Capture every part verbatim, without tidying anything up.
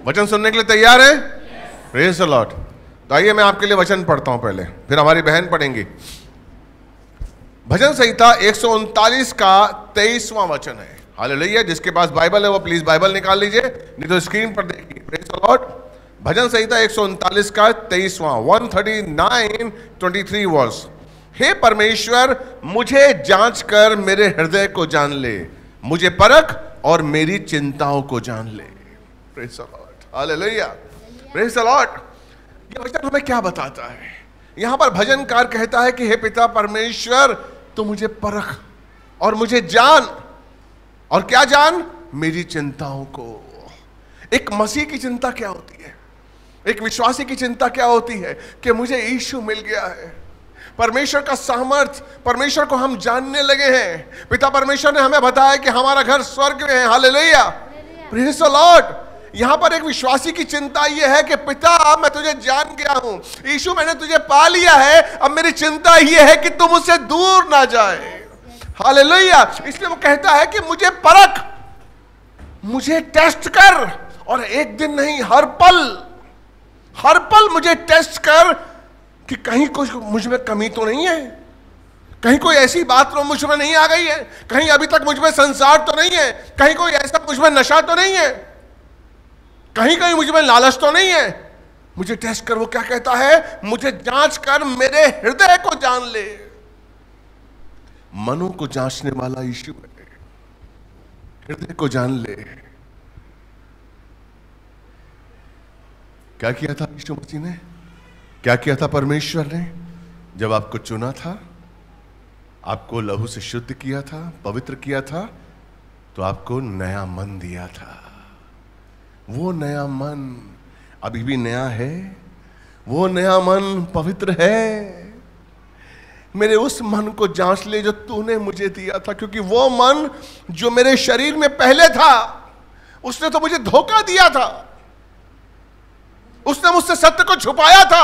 वचन सुनने के लिए तैयार हैं? Praise the Lord. तो आइए मैं आपके लिए वचन पढ़ता हूं पहले, फिर हमारी बहन पढ़ेंगी। भजन संहिता एक सौ उनतालीस का तेईसवां वचन है। हालेलुया। जिसके पास बाइबल है वो प्लीज बाइबल निकाल लीजिए, नहीं तो स्क्रीन पर देखिए। Praise the Lord. भजन संहिता एक सौ उनतालीस का तेईसवां one thirty nine twenty three verse. हे परमेश्वर, मुझे जांच कर मेरे हृदय को जान ले, मुझे परख और मेरी चिंताओं को जान ले। Praise the Lord. Hallelujah. Praise the Lord. ये वचन हमें क्या बताता है? यहां पर भजनकार कहता है कि हे पिता परमेश्वर, तू मुझे परख और मुझे जान। और क्या जान? मेरी चिंताओं को। एक मसीह की चिंता क्या होती है? एक विश्वासी की चिंता क्या होती है? कि मुझे यीशु मिल गया है, परमेश्वर का सामर्थ, परमेश्वर को हम जानने लगे हैं। पिता परमेश्वर ने हमें बताया कि हमारा घर स्वर्ग में है। हालेलुया। Praise the Lord. यहां पर एक विश्वासी की चिंता यह है कि पिता मैं तुझे जान गया हूं, यीशु मैंने तुझे पा लिया है, अब मेरी चिंता यह है कि तू मुझसे दूर ना जाए। हालेलुया। इसलिए वो कहता है कि मुझे परख, मुझे टेस्ट कर, और एक दिन नहीं हर पल, हर पल मुझे टेस्ट कर कि कहीं कुछ मुझ में कमी तो नहीं है, कहीं कोई ऐसी बात तो मुझ में नहीं आ गई है, कहीं अभी तक मुझ में संसार तो नहीं है, कहीं कोई ऐसा मुझ में नशा तो नहीं है, कहीं कहीं मुझ में लालच तो नहीं है। मुझे टेस्ट कर। वो क्या कहता है? मुझे जांच कर मेरे हृदय को जान ले। मनों को जांचने वाला यीशु है। हृदय को जान ले। क्या किया था यीशु मसीह ने? क्या किया था परमेश्वर ने? जब आपको चुना था, आपको लहू से शुद्ध किया था, पवित्र किया था, तो आपको नया मन दिया था। वो नया मन अभी भी नया है, वो नया मन पवित्र है। मेरे उस मन को जांच ले जो तूने मुझे दिया था, क्योंकि वो मन जो मेरे शरीर में पहले था, उसने तो मुझे धोखा दिया था, उसने मुझसे सत्य को छुपाया था।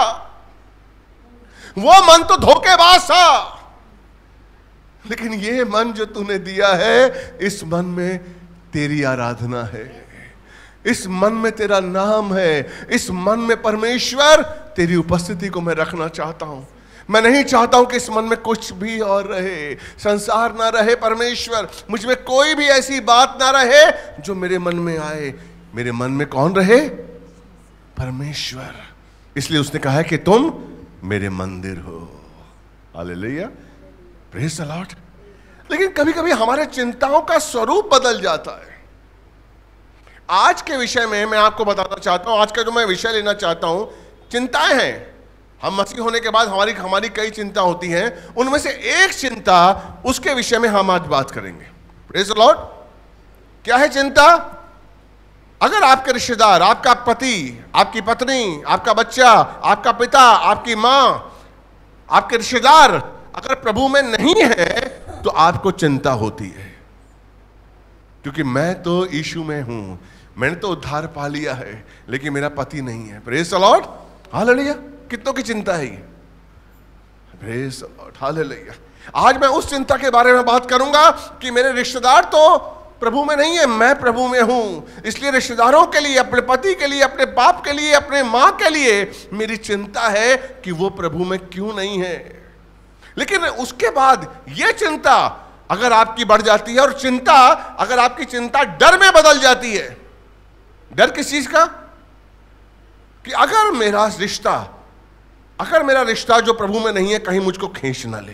वो मन तो धोखेबाज था, लेकिन ये मन जो तूने दिया है, इस मन में तेरी आराधना है, इस मन में तेरा नाम है, इस मन में परमेश्वर तेरी उपस्थिति को मैं रखना चाहता हूं। मैं नहीं चाहता हूं कि इस मन में कुछ भी और रहे, संसार ना रहे। परमेश्वर, मुझ में कोई भी ऐसी बात ना रहे जो मेरे मन में आए। मेरे मन में कौन रहे? परमेश्वर। इसलिए उसने कहा है कि तुम मेरे मंदिर हो। हालेलुया। Praise the Lord. लेकिन कभी कभी हमारे चिंताओं का स्वरूप बदल जाता है। आज के विषय में मैं आपको बताना चाहता हूं, आज का जो मैं विषय लेना चाहता हूं, चिंताएं हैं। हम मसीह होने के बाद हमारी हमारी कई चिंता होती हैं, उनमें से एक चिंता, उसके विषय में हम आज बात करेंगे। Praise the Lord. क्या है चिंता? अगर आपके रिश्तेदार, आपका पति, आपकी पत्नी, आपका बच्चा, आपका पिता, आपकी मां, आपके रिश्तेदार अगर प्रभु में नहीं है, तो आपको चिंता होती है, क्योंकि मैं तो यीशु में हूं, मैंने तो उद्धार पा लिया है, लेकिन मेरा पति नहीं है। Praise the Lord. हालेलुया। कितनों की चिंता है ये? Praise the Lord. हालेलुया। आज मैं उस चिंता के बारे में बात करूंगा कि मेरे रिश्तेदार तो प्रभु में नहीं है, मैं प्रभु में हूं। इसलिए रिश्तेदारों के लिए, अपने पति के लिए, अपने बाप के लिए, अपने मां के लिए मेरी चिंता है कि वो प्रभु में क्यों नहीं है। लेकिन उसके बाद यह चिंता अगर आपकी बढ़ जाती है, और चिंता अगर आपकी चिंता डर में बदल जाती है। डर किस चीज का? कि अगर मेरा रिश्ता अगर मेरा रिश्ता जो प्रभु में नहीं है कहीं मुझको खींच ना ले,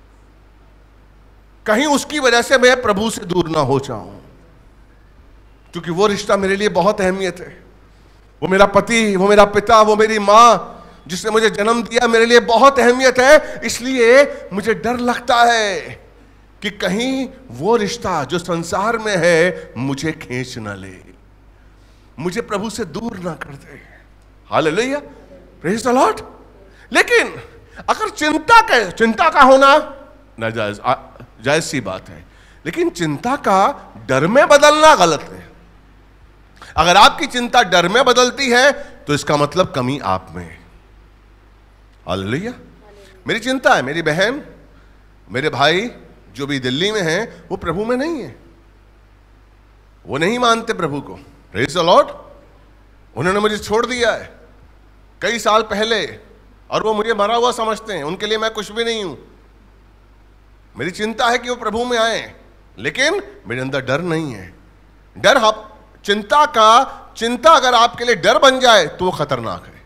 कहीं उसकी वजह से मैं प्रभु से दूर ना हो जाऊं, क्योंकि वो रिश्ता मेरे लिए बहुत अहमियत है। वो मेरा पति, वो मेरा पिता, वो मेरी मां जिसने मुझे जन्म दिया, मेरे लिए बहुत अहमियत है। इसलिए मुझे डर लगता है कि कहीं वो रिश्ता जो संसार में है मुझे खींच ना ले, मुझे प्रभु से दूर ना कर दे। हालेलुया। Praise the Lord. लेकिन अगर चिंता का चिंता का होना नाजायज जायज सी बात है, लेकिन चिंता का डर में बदलना गलत है। अगर आपकी चिंता डर में बदलती है तो इसका मतलब कमी आप में है। हालेलुया। मेरी चिंता है, मेरी बहन, मेरे भाई जो भी दिल्ली में हैं, वो प्रभु में नहीं है, वो नहीं मानते प्रभु को। Praise the Lord. उन्होंने मुझे छोड़ दिया है कई साल पहले और वो मुझे मरा हुआ समझते हैं, उनके लिए मैं कुछ भी नहीं हूं। मेरी चिंता है कि वो प्रभु में आए, लेकिन मेरे अंदर डर नहीं है। डर आप चिंता का चिंता अगर आपके लिए डर बन जाए तो वो खतरनाक है।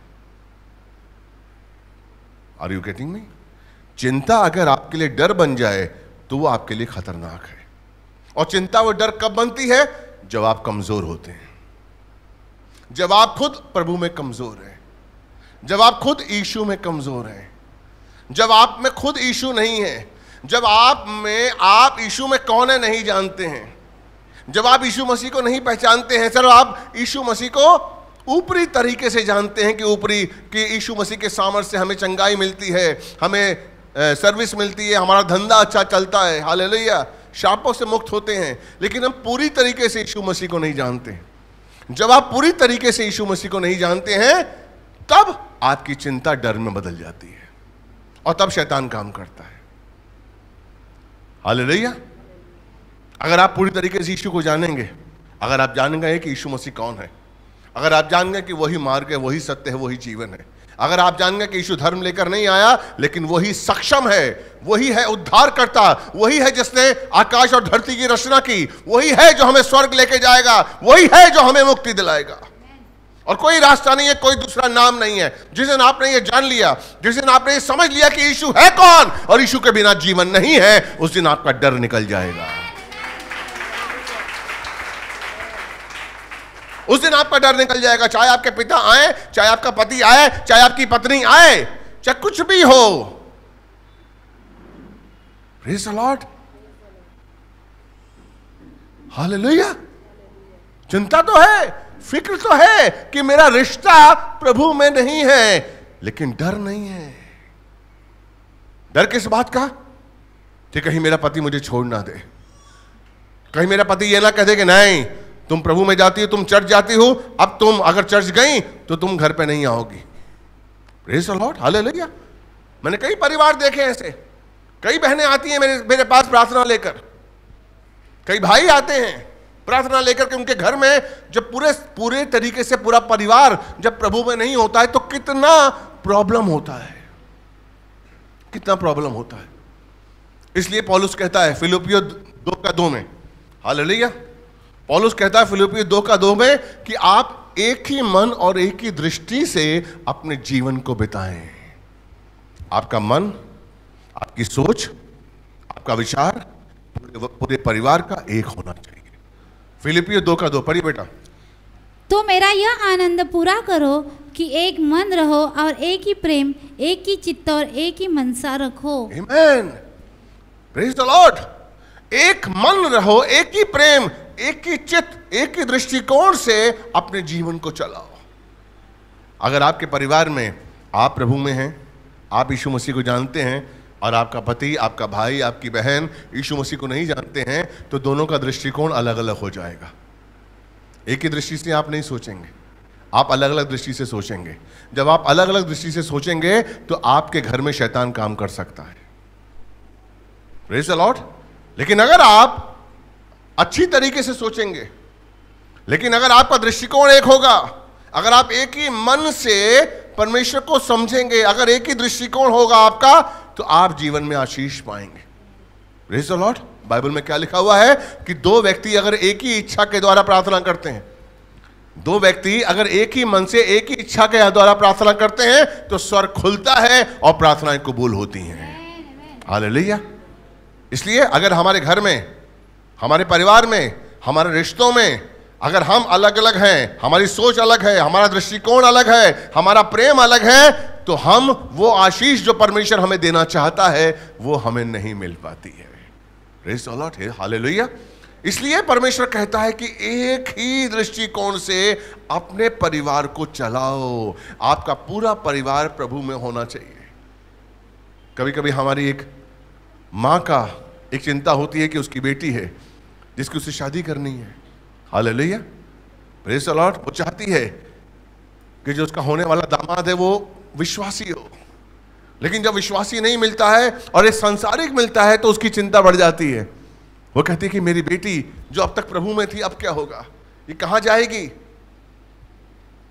Are you getting me? चिंता अगर आपके लिए डर बन जाए तो वो आपके लिए खतरनाक है। और चिंता वो डर कब बनती है? जब आप कमजोर होते हैं, जब आप खुद प्रभु में कमजोर हैं, जब आप खुद यीशु में कमजोर हैं, जब आप में खुद यीशु नहीं है, जब आप में आप यीशु में कौन है नहीं जानते हैं, जब आप यीशु मसीह को नहीं पहचानते हैं। चलो आप यीशु मसीह को ऊपरी तरीके से जानते हैं कि ऊपरी कि यीशु मसीह के सामर्थ्य से हमें चंगाई मिलती है, हमें सर्विस मिलती है, हमारा धंधा अच्छा चलता है, हालेलुया, शापों से मुक्त होते हैं। लेकिन हम पूरी तरीके से यीशु मसीह को नहीं जानते। जब आप पूरी तरीके से यीशु मसीह को नहीं जानते हैं तब आपकी चिंता डर में बदल जाती है और तब शैतान काम करता है। हालेलुया। अगर आप पूरी तरीके से यीशु को जानेंगे, अगर आप जानेंगे कि यीशु मसीह कौन है, अगर आप जानेंगे कि वही मार्ग है, वही सत्य है, वही जीवन है, अगर आप जानेंगे कि यीशु धर्म लेकर नहीं आया लेकिन वही सक्षम है, वही है उद्धार करता, वही है जिसने आकाश और धरती की रचना की, वही है जो हमें स्वर्ग लेके जाएगा, वही है जो हमें मुक्ति दिलाएगा। और कोई रास्ता नहीं है, कोई दूसरा नाम नहीं है। जिस दिन आपने ये जान लिया, जिस दिन आपने ये समझ लिया कि यीशु है कौन और यीशु के बिना जीवन नहीं है, उस दिन आपका डर निकल जाएगा। उस दिन आपका डर निकल जाएगा। चाहे आपके पिता आए, चाहे आपका पति आए, चाहे आपकी पत्नी आए, चाहे कुछ भी हो। Praise the Lord, hallelujah. चिंता तो है, फिक्र तो है कि मेरा रिश्ता प्रभु में नहीं है, लेकिन डर नहीं है। डर किस बात का? कि कहीं मेरा पति मुझे छोड़ ना दे, कहीं मेरा पति ये ना कह दे कि नहीं तुम प्रभु में जाती हो, तुम चर्च जाती हो, अब तुम अगर चर्च गई तो तुम घर पे नहीं आओगी। Praise the Lord, hallelujah. मैंने कई परिवार देखे ऐसे, कई बहनें आती हैं मेरे मेरे पास प्रार्थना लेकर, कई भाई आते हैं प्रार्थना लेकर के। उनके घर में जब पूरे पूरे तरीके से पूरा परिवार जब प्रभु में नहीं होता है तो कितना प्रॉब्लम होता है, कितना प्रॉब्लम होता है। इसलिए पौलुस कहता है फिलिप्पियों दो का दो में, हालेलुया, पौलुस कहता है फिलिप्पियों दो का दो में कि आप एक ही मन और एक ही दृष्टि से अपने जीवन को बिताएं। आपका मन, आपकी सोच, आपका विचार पूरे परिवार का एक होना चाहिए। फिलिप्पियों दो का दो पढ़िए बेटा। तो मेरा यह आनंद पूरा करो कि एक मन रहो और एक ही प्रेम, एक ही चित्त और एक ही मनसा रखो। आमीन, प्रेज़ द लॉर्ड। एक मन रहो, एक ही प्रेम, एक ही चित्त, एक ही दृष्टिकोण से अपने जीवन को चलाओ। अगर आपके परिवार में आप प्रभु में हैं, आप यीशु मसीह को जानते हैं, और आपका पति, आपका भाई, आपकी बहन यीशु मसीह को नहीं जानते हैं, तो दोनों का दृष्टिकोण अलग अलग हो जाएगा। एक ही दृष्टि से आप नहीं सोचेंगे, आप अलग अलग दृष्टि से सोचेंगे। जब आप अलग अलग दृष्टि से सोचेंगे तो आपके घर में शैतान काम कर सकता है। Praise the Lord. लेकिन अगर आप अच्छी तरीके से सोचेंगे, लेकिन अगर आपका दृष्टिकोण एक होगा, अगर आप एक ही मन से परमेश्वर को समझेंगे, अगर एक ही दृष्टिकोण होगा आपका, तो आप जीवन में आशीष पाएंगे। Praise the Lord. बाइबल में क्या लिखा हुआ है कि दो व्यक्ति अगर एक ही इच्छा के द्वारा प्रार्थना करते हैं, दो व्यक्ति अगर एक ही मन से एक ही इच्छा के द्वारा प्रार्थना करते हैं तो स्वर्ग खुलता है और प्रार्थनाएं कबूल होती हैं। हालेलुया। इसलिए अगर हमारे घर में, हमारे परिवार में, हमारे रिश्तों में अगर हम अलग अलग हैं, हमारी सोच अलग है, हमारा दृष्टिकोण अलग है, हमारा प्रेम अलग है, तो हम वो आशीष जो परमेश्वर हमें देना चाहता है वो हमें नहीं मिल पाती है। Praise the Lord, hallelujah. इसलिए परमेश्वर कहता है कि एक ही दृष्टिकोण से अपने परिवार को चलाओ। आपका पूरा परिवार प्रभु में होना चाहिए। कभी कभी हमारी एक माँ का एक चिंता होती है कि उसकी बेटी है जिसकी उसे शादी करनी है। Hallelujah, praise the Lord. वो चाहती है कि जो उसका होने वाला दामाद है वो विश्वासी हो, लेकिन जब विश्वासी नहीं मिलता है और एक सांसारिक मिलता है तो उसकी चिंता बढ़ जाती है। वो कहती है कि मेरी बेटी जो अब तक प्रभु में थी अब क्या होगा, ये कहाँ जाएगी।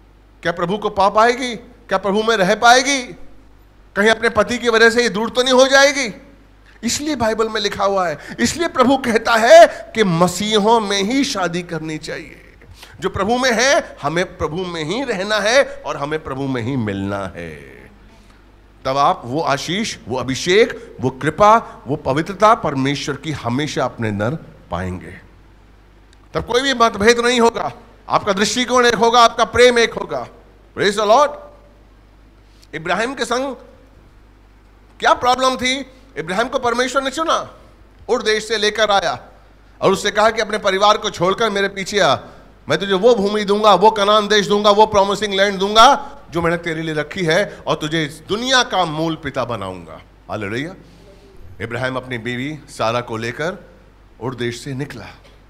क्या प्रभु को पा पाएगी? क्या प्रभु में रह पाएगी? कहीं अपने पति की वजह से ये दूर तो नहीं हो जाएगी? इसलिए बाइबल में लिखा हुआ है, इसलिए प्रभु कहता है कि मसीहों में ही शादी करनी चाहिए। जो प्रभु में है, हमें प्रभु में ही रहना है और हमें प्रभु में ही मिलना है। तब आप वो आशीष, वो अभिषेक, वो कृपा, वो पवित्रता परमेश्वर की हमेशा अपने अंदर पाएंगे। तब कोई भी मतभेद नहीं होगा, आपका दृष्टिकोण एक होगा, आपका प्रेम एक होगा। Praise the Lord. इब्राहिम के संग क्या प्रॉब्लम थी? इब्राहिम को परमेश्वर ने चुना, उर देश से लेकर आया और उससे कहा कि अपने परिवार को छोड़कर मेरे पीछे आ, मैं तुझे वो भूमि दूंगा, वो कनान देश दूंगा, वो प्रॉमिसिंग लैंड दूंगा जो मैंने तेरे लिए रखी है, और तुझे इस दुनिया का मूल पिता बनाऊंगा। हालेलुया। इब्राहिम अपनी बीवी सारा को लेकर उर देश से निकला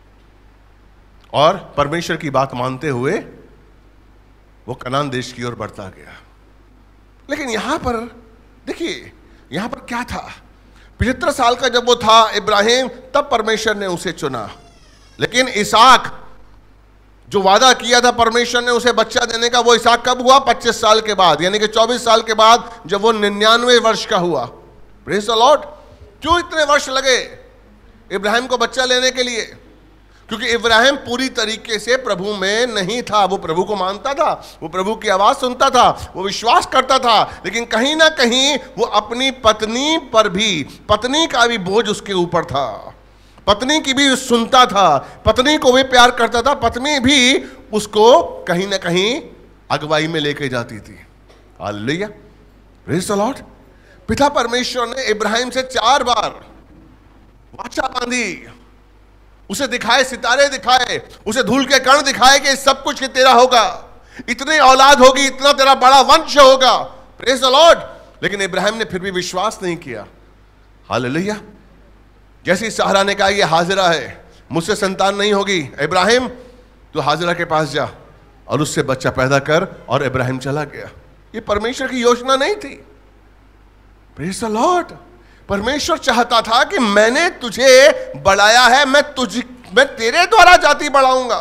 और परमेश्वर की बात मानते हुए वो कनान देश की ओर बढ़ता गया। लेकिन यहां पर देखिए, यहां पर क्या था? पचहत्तर साल का जब वो था इब्राहिम, तब परमेश्वर ने उसे चुना। लेकिन इसहाक, जो वादा किया था परमेश्वर ने उसे बच्चा देने का, वो इसहाक कब हुआ? पच्चीस साल के बाद, यानी कि चौबीस साल के बाद, जब वो निन्यानवे वर्ष का हुआ। Praise the Lord. क्यों इतने वर्ष लगे इब्राहिम को बच्चा लेने के लिए? क्योंकि इब्राहिम पूरी तरीके से प्रभु में नहीं था। वो प्रभु को मानता था, वो प्रभु की आवाज सुनता था, वो विश्वास करता था, लेकिन कहीं ना कहीं वो अपनी पत्नी पर भी, पत्नी का भी बोझ उसके ऊपर था। पत्नी की भी सुनता था, पत्नी को भी प्यार करता था, पत्नी भी उसको कहीं ना कहीं अगुवाई में लेके जाती थी। Hallelujah, praise the Lord. पिता परमेश्वर ने इब्राहिम से चार बार वाचा बांधी, उसे दिखाए, सितारे दिखाए, उसे धूल के कण दिखाए कि सब कुछ तेरा होगा, इतनी औलाद होगी, इतना तेरा बड़ा वंश होगा। Praise the Lord. लेकिन इब्राहिम ने फिर भी विश्वास नहीं किया। हालेलुया। जैसे सारा ने कहा ये हाजिरा है, मुझसे संतान नहीं होगी, इब्राहिम तो हाजिरा के पास जा और उससे बच्चा पैदा कर, और इब्राहिम चला गया। ये परमेश्वर की योजना नहीं थी। Praise the Lord. परमेश्वर चाहता था कि मैंने तुझे बढ़ाया है, मैं तुझ मैं तेरे द्वारा जाति बढ़ाऊंगा।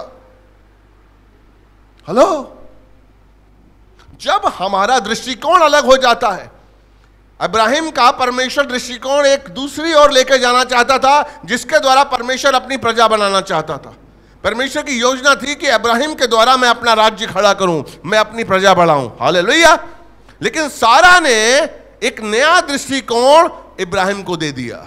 हेलो। जब हमारा दृष्टिकोण अलग हो जाता है, इब्राहिम का परमेश्वर दृष्टिकोण एक दूसरी ओर लेकर जाना चाहता था, जिसके द्वारा परमेश्वर अपनी प्रजा बनाना चाहता था। परमेश्वर की योजना थी कि इब्राहिम के द्वारा मैं अपना राज्य खड़ा करूं, मैं अपनी प्रजा बढ़ाऊं। हालेलुया। लेकिन सारा ने एक नया दृष्टिकोण इब्राहिम को दे दिया।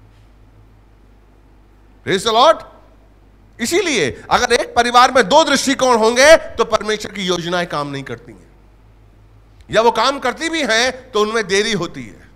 Praise the Lord. इसीलिए अगर एक परिवार में दो दृष्टिकोण होंगे तो परमेश्वर की योजनाएं काम नहीं करती हैं, या वो काम करती भी हैं तो उनमें देरी होती है।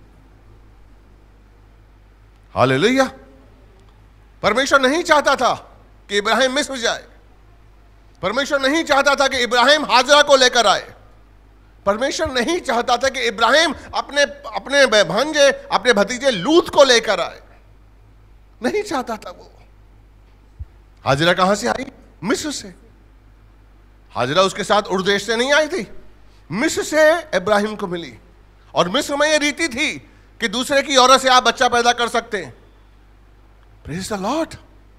हालेलुया। परमेश्वर नहीं चाहता था कि इब्राहिम मिस्र जाए। परमेश्वर नहीं चाहता था कि इब्राहिम हाजरा को लेकर आए। परमेश्वर नहीं चाहता था कि इब्राहिम अपने अपने भांजे, अपने भतीजे लूत को लेकर आए। नहीं चाहता था वो। हाजरा कहां से आई? मिस्र से। हाजरा उसके साथ उर देश से नहीं आई थी, मिस्र से इब्राहिम को मिली। और मिस्र में यह रीति थी कि दूसरे की औरत से आप बच्चा पैदा कर सकते हैं। Praise the Lord.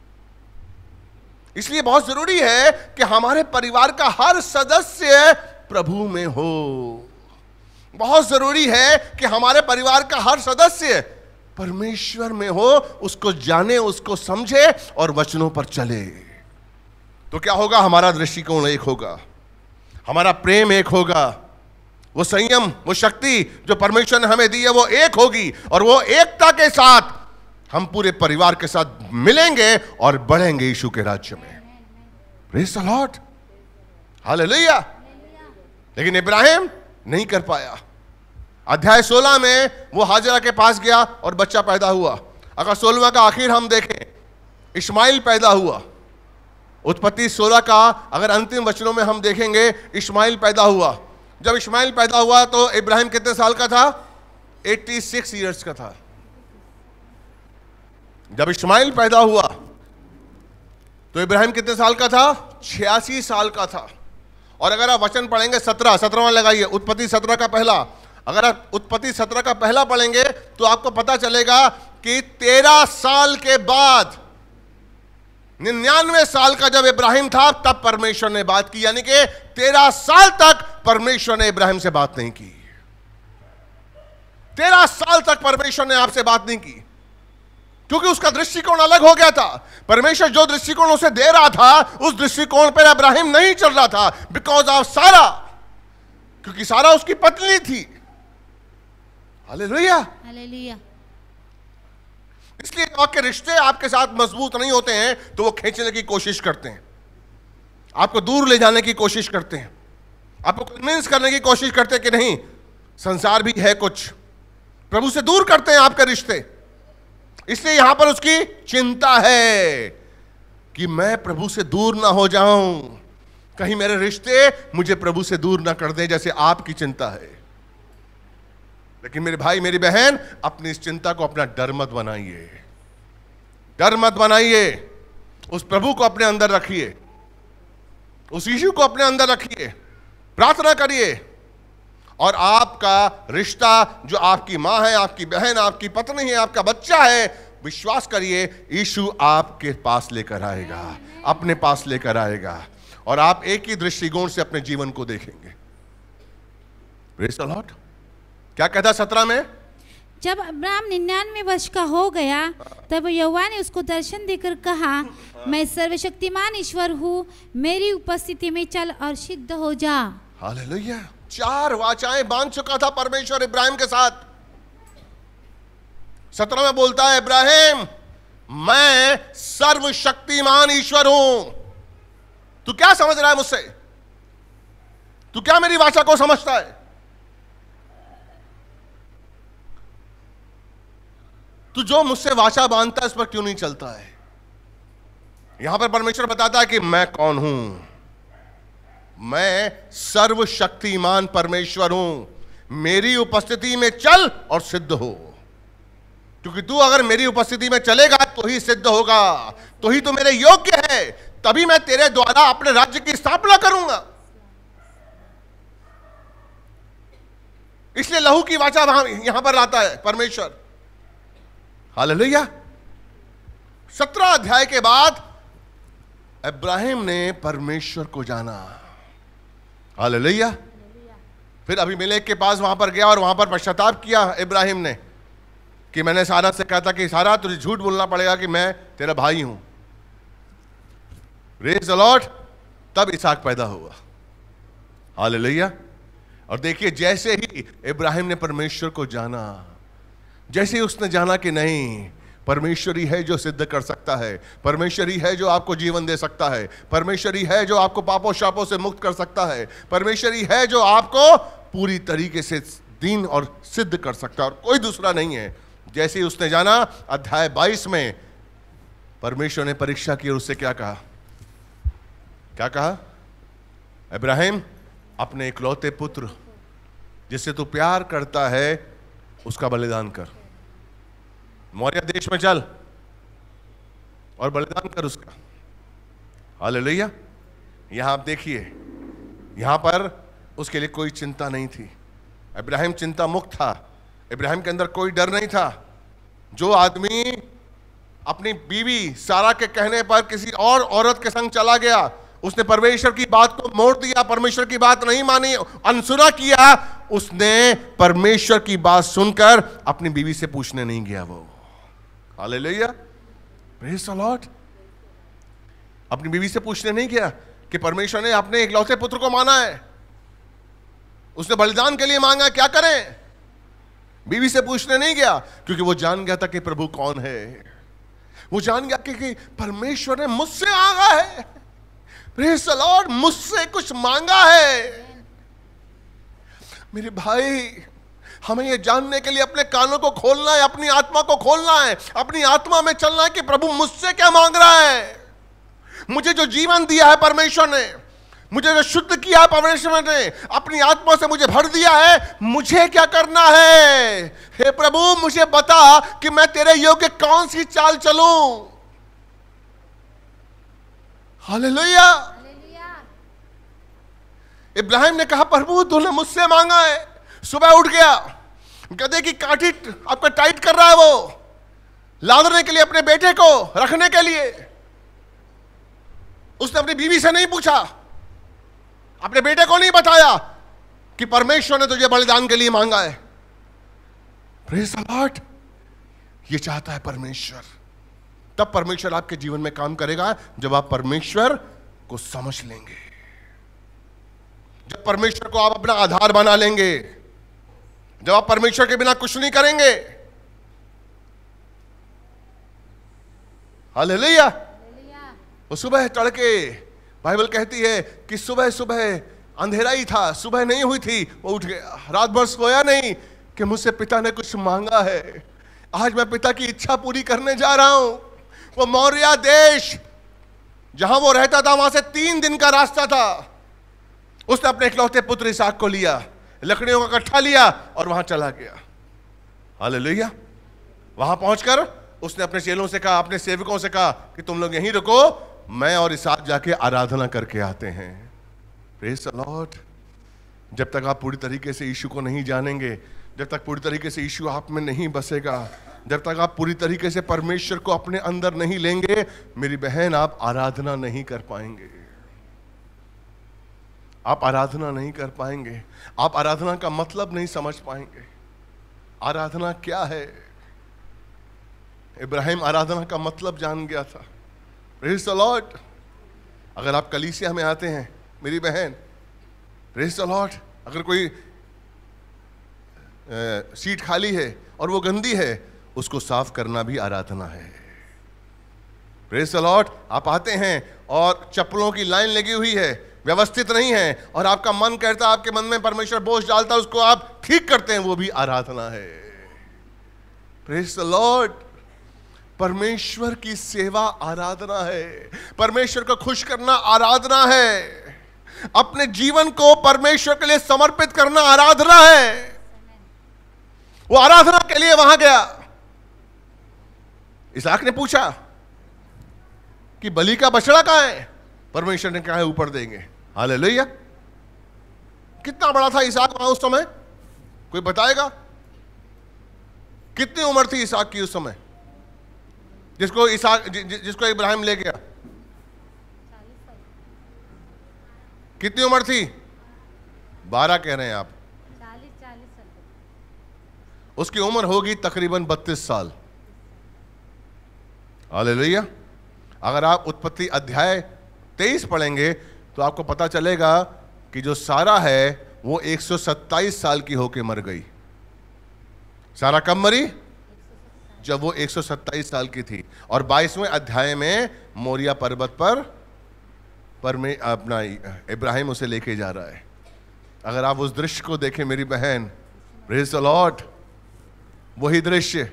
इसलिए बहुत जरूरी है कि हमारे परिवार का हर सदस्य प्रभु में हो। बहुत जरूरी है कि हमारे परिवार का हर सदस्य परमेश्वर में हो, उसको जाने, उसको समझे और वचनों पर चले। तो क्या होगा? हमारा दृष्टिकोण एक होगा, हमारा प्रेम एक होगा, वो संयम, वो शक्ति जो परमेश्वर ने हमें दी है वो एक होगी, और वो एकता के साथ हम पूरे परिवार के साथ मिलेंगे और बढ़ेंगे यीशु के राज्य में। Praise the Lord. हालेलुया। लेकिन इब्राहिम नहीं कर पाया। अध्याय सोलह में वो हाजरा के पास गया और बच्चा पैदा हुआ। अगर सोलहवां का आखिर हम देखें, इस्माइल पैदा हुआ। उत्पत्ति सोलह का अगर अंतिम वचनों में हम देखेंगे, इस्माइल पैदा हुआ। जब इस्माइल पैदा हुआ तो इब्राहिम कितने साल का था? छियासी इयर्स का था। जब इस्माइल पैदा हुआ तो इब्राहिम कितने साल का था? छियासी साल का था। और अगर आप वचन पढ़ेंगे सत्रह, सत्रहवां लगाइए, उत्पत्ति सत्रह का पहला, अगर आप उत्पत्ति सत्रह का पहला पढ़ेंगे तो आपको पता चलेगा कि तेरह साल के बाद, निन्यानवे साल का जब इब्राहिम था, तब परमेश्वर ने बात की। यानी कि तेरह साल तक परमेश्वर ने इब्राहिम से बात नहीं की। तेरह साल तक परमेश्वर ने आपसे बात नहीं की, क्योंकि उसका दृष्टिकोण अलग हो गया था। परमेश्वर जो दृष्टिकोण उसे दे रहा था, उस दृष्टिकोण पर इब्राहिम नहीं चल रहा था, बिकॉज ऑफ सारा, क्योंकि सारा उसकी पत्नी थी। Hallelujah, hallelujah. इसलिए आपके रिश्ते आपके साथ मजबूत नहीं होते हैं तो वो खींचने की कोशिश करते हैं, आपको दूर ले जाने की कोशिश करते हैं, आपको कन्विंस करने की कोशिश करते हैं कि नहीं संसार भी है कुछ, प्रभु से दूर करते हैं आपके रिश्ते। इसलिए यहां पर उसकी चिंता है कि मैं प्रभु से दूर ना हो जाऊं, कहीं मेरे रिश्ते मुझे प्रभु से दूर ना कर दें, जैसे आपकी चिंता है। लेकिन मेरे भाई मेरी बहन, अपनी इस चिंता को अपना डर मत बनाइए, डर मत बनाइए। उस प्रभु को अपने अंदर रखिए, उस यीशु को अपने अंदर रखिए, प्रार्थना करिए, और आपका रिश्ता जो आपकी मां है, आपकी बहन, आपकी पत्नी है, आपका बच्चा है, विश्वास करिए यीशु आपके पास लेकर आएगा, अपने पास लेकर आएगा, और आप एक ही दृष्टिकोण से अपने जीवन को देखेंगे। Praise the Lord. क्या कहता सत्रह में? जब अब्राहम निन्यानवे वर्ष का हो गया, तब यहोवा ने उसको दर्शन देकर कहा, मैं सर्वशक्तिमान ईश्वर हूँ, मेरी उपस्थिति में चल और सिद्ध हो जा। हालेलुया। चार वाचाएं बांध चुका था परमेश्वर इब्राहिम के साथ। सत्रह में बोलता है, इब्राहिम मैं सर्वशक्तिमान ईश्वर हूं। तू क्या समझ रहा है मुझसे? तू क्या मेरी वाचा को समझता है? तू जो मुझसे वाचा बांधता है, इस पर क्यों नहीं चलता है? यहां पर परमेश्वर बताता है कि मैं कौन हूं। मैं सर्वशक्तिमान परमेश्वर हूं, मेरी उपस्थिति में चल और सिद्ध हो। क्योंकि तू अगर मेरी उपस्थिति में चलेगा तो ही सिद्ध होगा, तो ही तो मेरे योग्य है, तभी मैं तेरे द्वारा अपने राज्य की स्थापना करूंगा। इसलिए लहू की वाचा यहां पर आता है परमेश्वर। हालेलुया। सत्रह अध्याय के बाद इब्राहिम ने परमेश्वर को जाना। हालेलुया। फिर अबीमेलेक के पास वहां पर गया और वहां पर पश्चाताप किया इब्राहिम ने कि मैंने सारा से कहा था कि सारा तुझे झूठ बोलना पड़ेगा कि मैं तेरा भाई हूं। Praise the Lord. तब इसहाक पैदा हुआ। हालेलुया। और देखिए, जैसे ही इब्राहिम ने परमेश्वर को जाना, जैसे ही उसने जाना कि नहीं, परमेश्वर ही है जो सिद्ध कर सकता है, परमेश्वर ही है जो आपको जीवन दे सकता है, परमेश्वर ही है जो आपको पापों शापों से मुक्त कर सकता है, परमेश्वर ही है जो आपको पूरी तरीके से दीन और सिद्ध कर सकता है, और कोई दूसरा नहीं है। जैसे ही उसने जाना, अध्याय बाईस में परमेश्वर ने परीक्षा की और उससे क्या कहा? क्या कहा? इब्राहिम, अपने इकलौते पुत्र जिससे तू प्यार करता है उसका बलिदान कर, मोरिया देश में चल और बलिदान कर उसका। हालेलुया। यहां आप देखिए, यहां पर उसके लिए कोई चिंता नहीं थी। इब्राहिम चिंता मुक्त था, इब्राहिम के अंदर कोई डर नहीं था। जो आदमी अपनी बीवी सारा के कहने पर किसी और औरत के संग चला गया, उसने परमेश्वर की बात को मोड़ दिया, परमेश्वर की बात नहीं मानी, अनसुना किया, उसने परमेश्वर की बात सुनकर अपनी बीवी से पूछने नहीं गया वो। हालेलुया। Praise the Lord. अपनी बीवी से पूछने नहीं गया कि परमेश्वर ने अपने इकलौते पुत्र को माना है, उसने बलिदान के लिए मांगा, क्या करें? बीवी से पूछने नहीं गया, क्योंकि वो जान गया था कि प्रभु कौन है। वो जान गया कि, कि परमेश्वर ने मुझसे मांगा है। Praise the Lord. मुझसे कुछ मांगा है। मेरे भाई, हमें यह जानने के लिए अपने कानों को खोलना है, अपनी आत्मा को खोलना है, अपनी आत्मा में चलना है कि प्रभु मुझसे क्या मांग रहा है। मुझे जो जीवन दिया है परमेश्वर ने, मुझे जो शुद्ध किया है परमेश्वर ने, अपनी आत्मा से मुझे भर दिया है, मुझे क्या करना है? हे प्रभु, मुझे बता कि मैं तेरे योग्य कौन सी चाल चलूं। हालेलुया। इब्राहिम ने कहा, प्रभु तूने मुझसे मांगा है। सुबह उठ गया, गधे की काठी आपका टाइट कर रहा है, वो लादने के लिए, अपने बेटे को रखने के लिए। उसने अपनी बीवी से नहीं पूछा, अपने बेटे को नहीं बताया, कि परमेश्वर ने तुझे बलिदान के लिए मांगा है। Praise the Lord. ये चाहता है परमेश्वर। तब परमेश्वर आपके जीवन में काम करेगा जब आप परमेश्वर को समझ लेंगे, जब परमेश्वर को आप अपना आधार बना लेंगे, जब आप परमेश्वर के बिना कुछ नहीं करेंगे। हालेलुया। वो सुबह तड़के बाइबल कहती है कि सुबह सुबह अंधेरा ही था, सुबह नहीं हुई थी, वो उठ गया, रात भर सोया नहीं कि मुझसे पिता ने कुछ मांगा है, आज मैं पिता की इच्छा पूरी करने जा रहा हूं। वो मौर्य देश जहां वो रहता था वहां से तीन दिन का रास्ता था। उसने अपने इकलौते पुत्र इसहाक को लिया, लकड़ियों का कट्ठा लिया और वहां चला गया। हालेलुया। वहां पहुंचकर उसने अपने चेलों से कहा, अपने सेवकों से कहा कि तुम लोग यहीं रुको, मैं और इसहाक जाके आराधना करके आते हैं। Praise the Lord. जब तक आप पूरी तरीके से यीशु को नहीं जानेंगे, जब तक पूरी तरीके से यीशु आप में नहीं बसेगा, जब तक आप पूरी तरीके से परमेश्वर को अपने अंदर नहीं लेंगे, मेरी बहन, आप आराधना नहीं कर पाएंगे। आप आराधना नहीं कर पाएंगे। आप आराधना का मतलब नहीं समझ पाएंगे। आराधना क्या है? इब्राहिम आराधना का मतलब जान गया था। Praise the Lord. अगर आप कलीसिया में आते हैं मेरी बहन, प्रेज़ द लॉर्ड, अगर कोई आ, सीट खाली है और वो गंदी है, उसको साफ करना भी आराधना है। Praise the Lord. आप आते हैं और चप्पलों की लाइन लगी हुई है, व्यवस्थित नहीं है, और आपका मन कहता है, आपके मन में परमेश्वर बोझ डालता है, उसको आप ठीक करते हैं, वो भी आराधना है। Praise the Lord. परमेश्वर की सेवा आराधना है। परमेश्वर को खुश करना आराधना है। अपने जीवन को परमेश्वर के लिए समर्पित करना आराधना है। वो आराधना के लिए वहां गया। इसहाक ने पूछा कि बलि का बछड़ा कहां है? परमेश्वर ने कहा है ऊपर देंगे। हालेलुया। कितना बड़ा था इसहाक वहां उस समय? कोई बताएगा? कितनी उम्र थी इसहाक की उस समय जिसको इसहाक जि, जिसको इब्राहिम ले गया? कितनी उम्र थी? बारह कह रहे हैं आप। उसकी उम्र होगी तकरीबन बत्तीस साल। हालेलुया। अगर आप उत्पत्ति अध्याय तेईस पढ़ेंगे तो आपको पता चलेगा कि जो सारा है वो एक सौ सत्ताईस साल की होके मर गई। सारा कब मरी? जब वो एक सौ सत्ताईस साल की थी। और बाईसवें अध्याय में मोरिया पर्वत पर पर में अपना इब्राहिम उसे लेके जा रहा है। अगर आप उस दृश्य को देखें मेरी बहन, प्रेज़ द लॉर्ड, वही दृश्य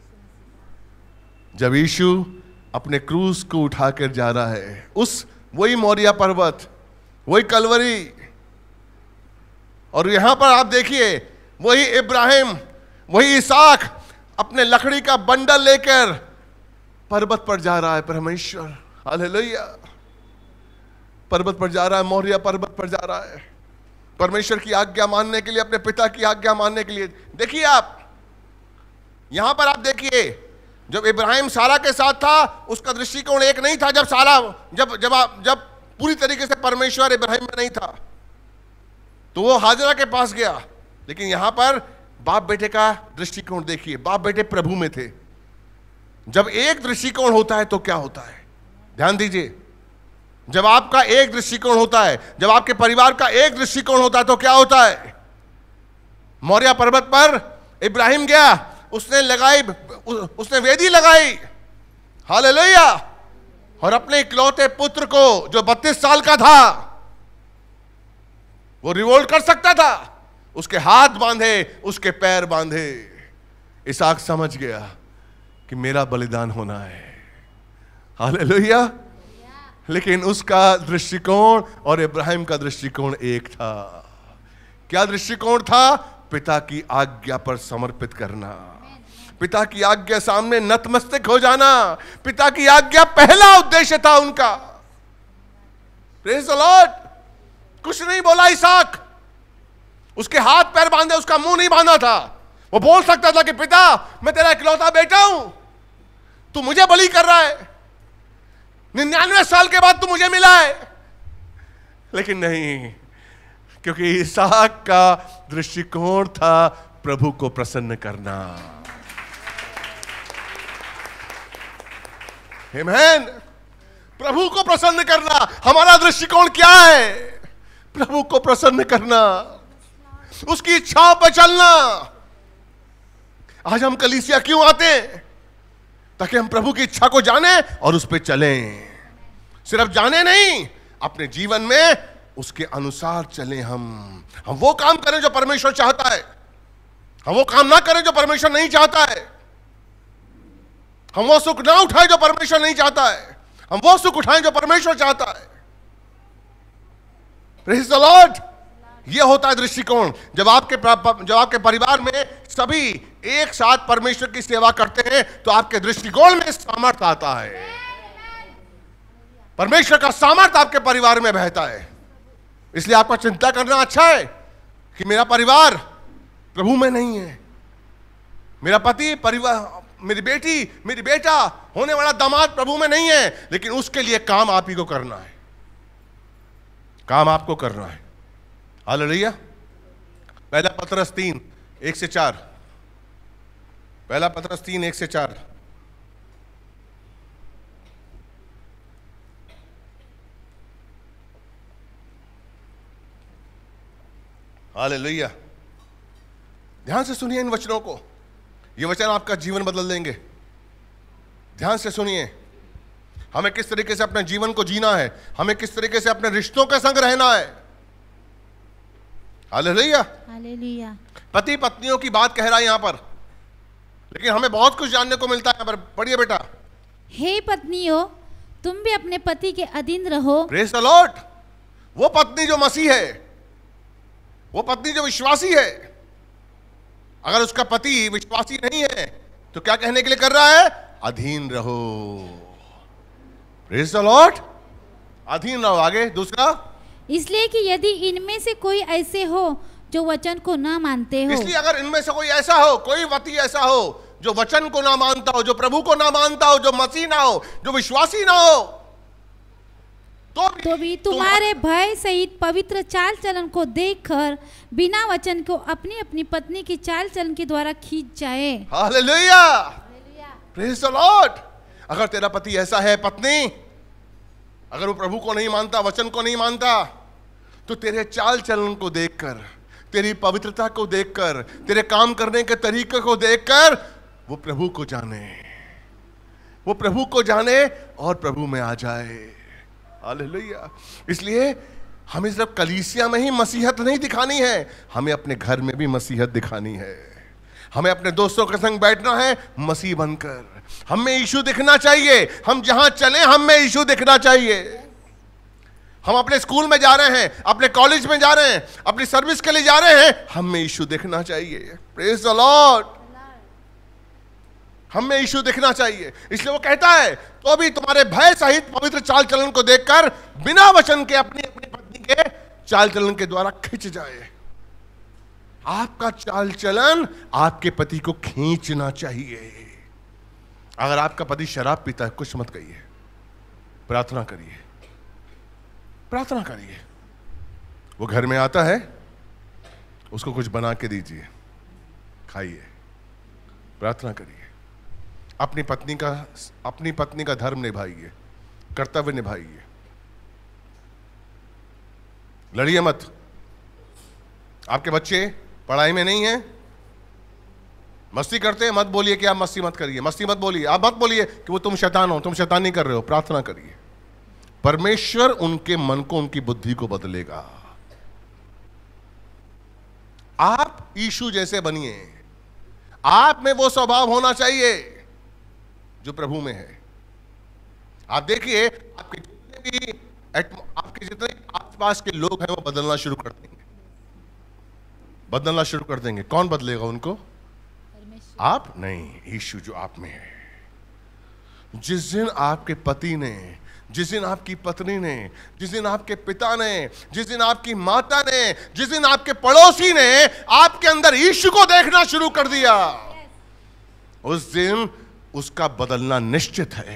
जब यीशु अपने क्रूस को उठाकर जा रहा है, उस वही मोरिया पर्वत, वही कलवरी। और यहां पर आप देखिए वही इब्राहिम, वही इसहाक अपने लकड़ी का बंडल लेकर पर्वत पर जा रहा है। परमेश्वर, हालेलुया, पर्वत पर जा रहा है, मोरिया पर्वत पर जा रहा है परमेश्वर की आज्ञा मानने के लिए, अपने पिता की आज्ञा मानने के लिए। देखिए आप यहां पर, आप देखिए जब इब्राहिम सारा के साथ था उसका दृष्टिकोण एक नहीं था। जब सारा जब जब आप जब पूरी तरीके से परमेश्वर इब्राहिम में नहीं था तो वो हाजरा के पास गया। लेकिन यहां पर बाप बेटे का दृष्टिकोण देखिए, बाप बेटे प्रभु में थे। जब एक दृष्टिकोण होता है तो क्या होता है? ध्यान दीजिए, जब आपका एक दृष्टिकोण होता है, जब आपके परिवार का एक दृष्टिकोण होता है तो क्या होता है? मोरिया पर्वत पर इब्राहिम गया, उसने लगाई, उसने वेदी लगाई। हालेलुया। और अपने इकलौते पुत्र को जो बत्तीस साल का था, वो रिवोल्ट कर सकता था, उसके हाथ बांधे, उसके पैर बांधे। इसहाक समझ गया कि मेरा बलिदान होना है। हालेलुया। लेकिन उसका दृष्टिकोण और इब्राहिम का दृष्टिकोण एक था। क्या दृष्टिकोण था? पिता की आज्ञा पर समर्पित करना, पिता की आज्ञा सामने नतमस्तक हो जाना। पिता की आज्ञा पहला उद्देश्य था उनका। Praise the Lord. कुछ नहीं बोला इसहाक, उसके हाथ पैर बांधे, उसका मुंह नहीं बांधा था। वो बोल सकता था कि पिता, मैं तेरा इकलौता बेटा हूं, तू मुझे बलि कर रहा है, निन्यानवे साल के बाद तू मुझे मिला है। लेकिन नहीं, क्योंकि इसहाक का दृष्टिकोण था प्रभु को प्रसन्न करना। आमीन। प्रभु को प्रसन्न करना हमारा दृष्टिकोण क्या है? प्रभु को प्रसन्न करना, उसकी इच्छाओं पर चलना। आज हम कलीसिया क्यों आते हैं? ताकि हम प्रभु की इच्छा को जाने और उस पर चलें। सिर्फ जाने नहीं, अपने जीवन में उसके अनुसार चलें। हम हम वो काम करें जो परमेश्वर चाहता है, हम वो काम ना करें जो परमेश्वर नहीं चाहता है। हम वो सुख ना उठाएं जो परमेश्वर नहीं चाहता है, हम वो सुख उठाएं जो परमेश्वर चाहता है। Praise the Lord. ये होता है दृष्टिकोण। जब आपके जब आपके परिवार में सभी एक साथ परमेश्वर की सेवा करते हैं तो आपके दृष्टिकोण में सामर्थ्य आता है। परमेश्वर का सामर्थ्य आपके परिवार में बहता है। इसलिए आपका चिंता करना अच्छा है कि मेरा परिवार प्रभु में नहीं है, मेरा पति, परिवार, मेरी बेटी, मेरी बेटा, होने वाला दामाद प्रभु में नहीं है। लेकिन उसके लिए काम आप ही को करना है, काम आपको करना है। हालेलुया। पहला पतरस तीन एक से चार, पहला पतरस तीन एक से चार। हालेलुया। ध्यान से सुनिए इन वचनों को, ये वचन आपका जीवन बदल देंगे। ध्यान से सुनिए, हमें किस तरीके से अपने जीवन को जीना है, हमें किस तरीके से अपने रिश्तों के संग रहना है। हालेलुया। हालेलुया। पति पत्नियों की बात कह रहा है यहां पर, लेकिन हमें बहुत कुछ जानने को मिलता है यहां पर। पढ़िए बेटा। हे पत्नियों, तुम भी अपने पति के अधीन रहो। Praise the Lord. वो पत्नी जो मसीह है, वो पत्नी जो विश्वासी है, अगर उसका पति विश्वासी नहीं है तो क्या कहने के लिए कर रहा है? अधीन रहो। Praise the Lord. अधीन रहो। आगे दूसरा, इसलिए कि यदि इनमें से कोई ऐसे हो जो वचन को ना मानते हो। इसलिए अगर इनमें से कोई ऐसा हो, कोई पति ऐसा हो जो वचन को ना मानता हो, जो प्रभु को ना मानता हो, जो मसीह ना हो, जो विश्वासी ना हो, तो भी, तो भी तुम्हारे भय सहित पवित्र चाल चलन को देखकर बिना वचन को अपनी अपनी पत्नी की चाल चलन के द्वारा खींच जाए। हालेलुया। Praise the Lord. अगर तेरा पति ऐसा है, पत्नी, अगर वो प्रभु को नहीं मानता, वचन को नहीं मानता, तो तेरे चाल चलन को देखकर, तेरी पवित्रता को देखकर, तेरे काम करने के तरीके को देखकर वो प्रभु को जाने, वो प्रभु को जाने और प्रभु में आ जाए। हालेलुया। इसलिए हमें सिर्फ कलीसिया में ही मसीहत नहीं दिखानी है, हमें अपने घर में भी मसीहत दिखानी है। हमें अपने दोस्तों के संग बैठना है मसीह बनकर। हमें यीशु दिखना चाहिए। हम जहां चले हमें यीशु दिखना चाहिए। हम अपने स्कूल में जा रहे हैं, अपने कॉलेज में जा रहे हैं, अपनी सर्विस के लिए जा रहे हैं, हमें यीशु दिखना चाहिए। Praise the Lord. हमें यीशु दिखना चाहिए। इसलिए वो कहता है, तो भी तुम्हारे भय सहित पवित्र चाल चलन को देखकर बिना वचन के अपनी अपनी पत्नी के चाल चलन के द्वारा खींच जाए। आपका चाल चलन आपके पति को खींचना चाहिए। अगर आपका पति शराब पीता है, कुछ मत कहिए, प्रार्थना करिए, प्रार्थना करिए। वो घर में आता है, उसको कुछ बना के दीजिए, खाइए, प्रार्थना करिए। अपनी पत्नी का अपनी पत्नी का धर्म निभाइए, कर्तव्य निभाइए। लड़िए मत। आपके बच्चे पढ़ाई में नहीं है, मस्ती करते हैं, मत बोलिए कि आप मस्ती मत करिए, मस्ती मत बोलिए, आप मत बोलिए कि वो तुम शैतान हो, तुम शैतानी कर रहे हो। प्रार्थना करिए, परमेश्वर उनके मन को, उनकी बुद्धि को बदलेगा। आप यीशु जैसे बनिए। आप में वो स्वभाव होना चाहिए जो प्रभु में है। आप देखिए, आपके जितने भी आपके जितने आसपास के लोग हैं वो बदलना शुरू कर देंगे, बदलना शुरू कर देंगे। कौन बदलेगा उनको? आप नहीं, यीशु जो आप में है। जिस दिन आपके पति ने, जिस दिन आपकी पत्नी ने, जिस दिन आपके पिता ने, जिस दिन आपकी माता ने, जिस दिन आपके पड़ोसी ने आपके अंदर यीशु को देखना शुरू कर दिया, उस दिन उसका बदलना निश्चित है।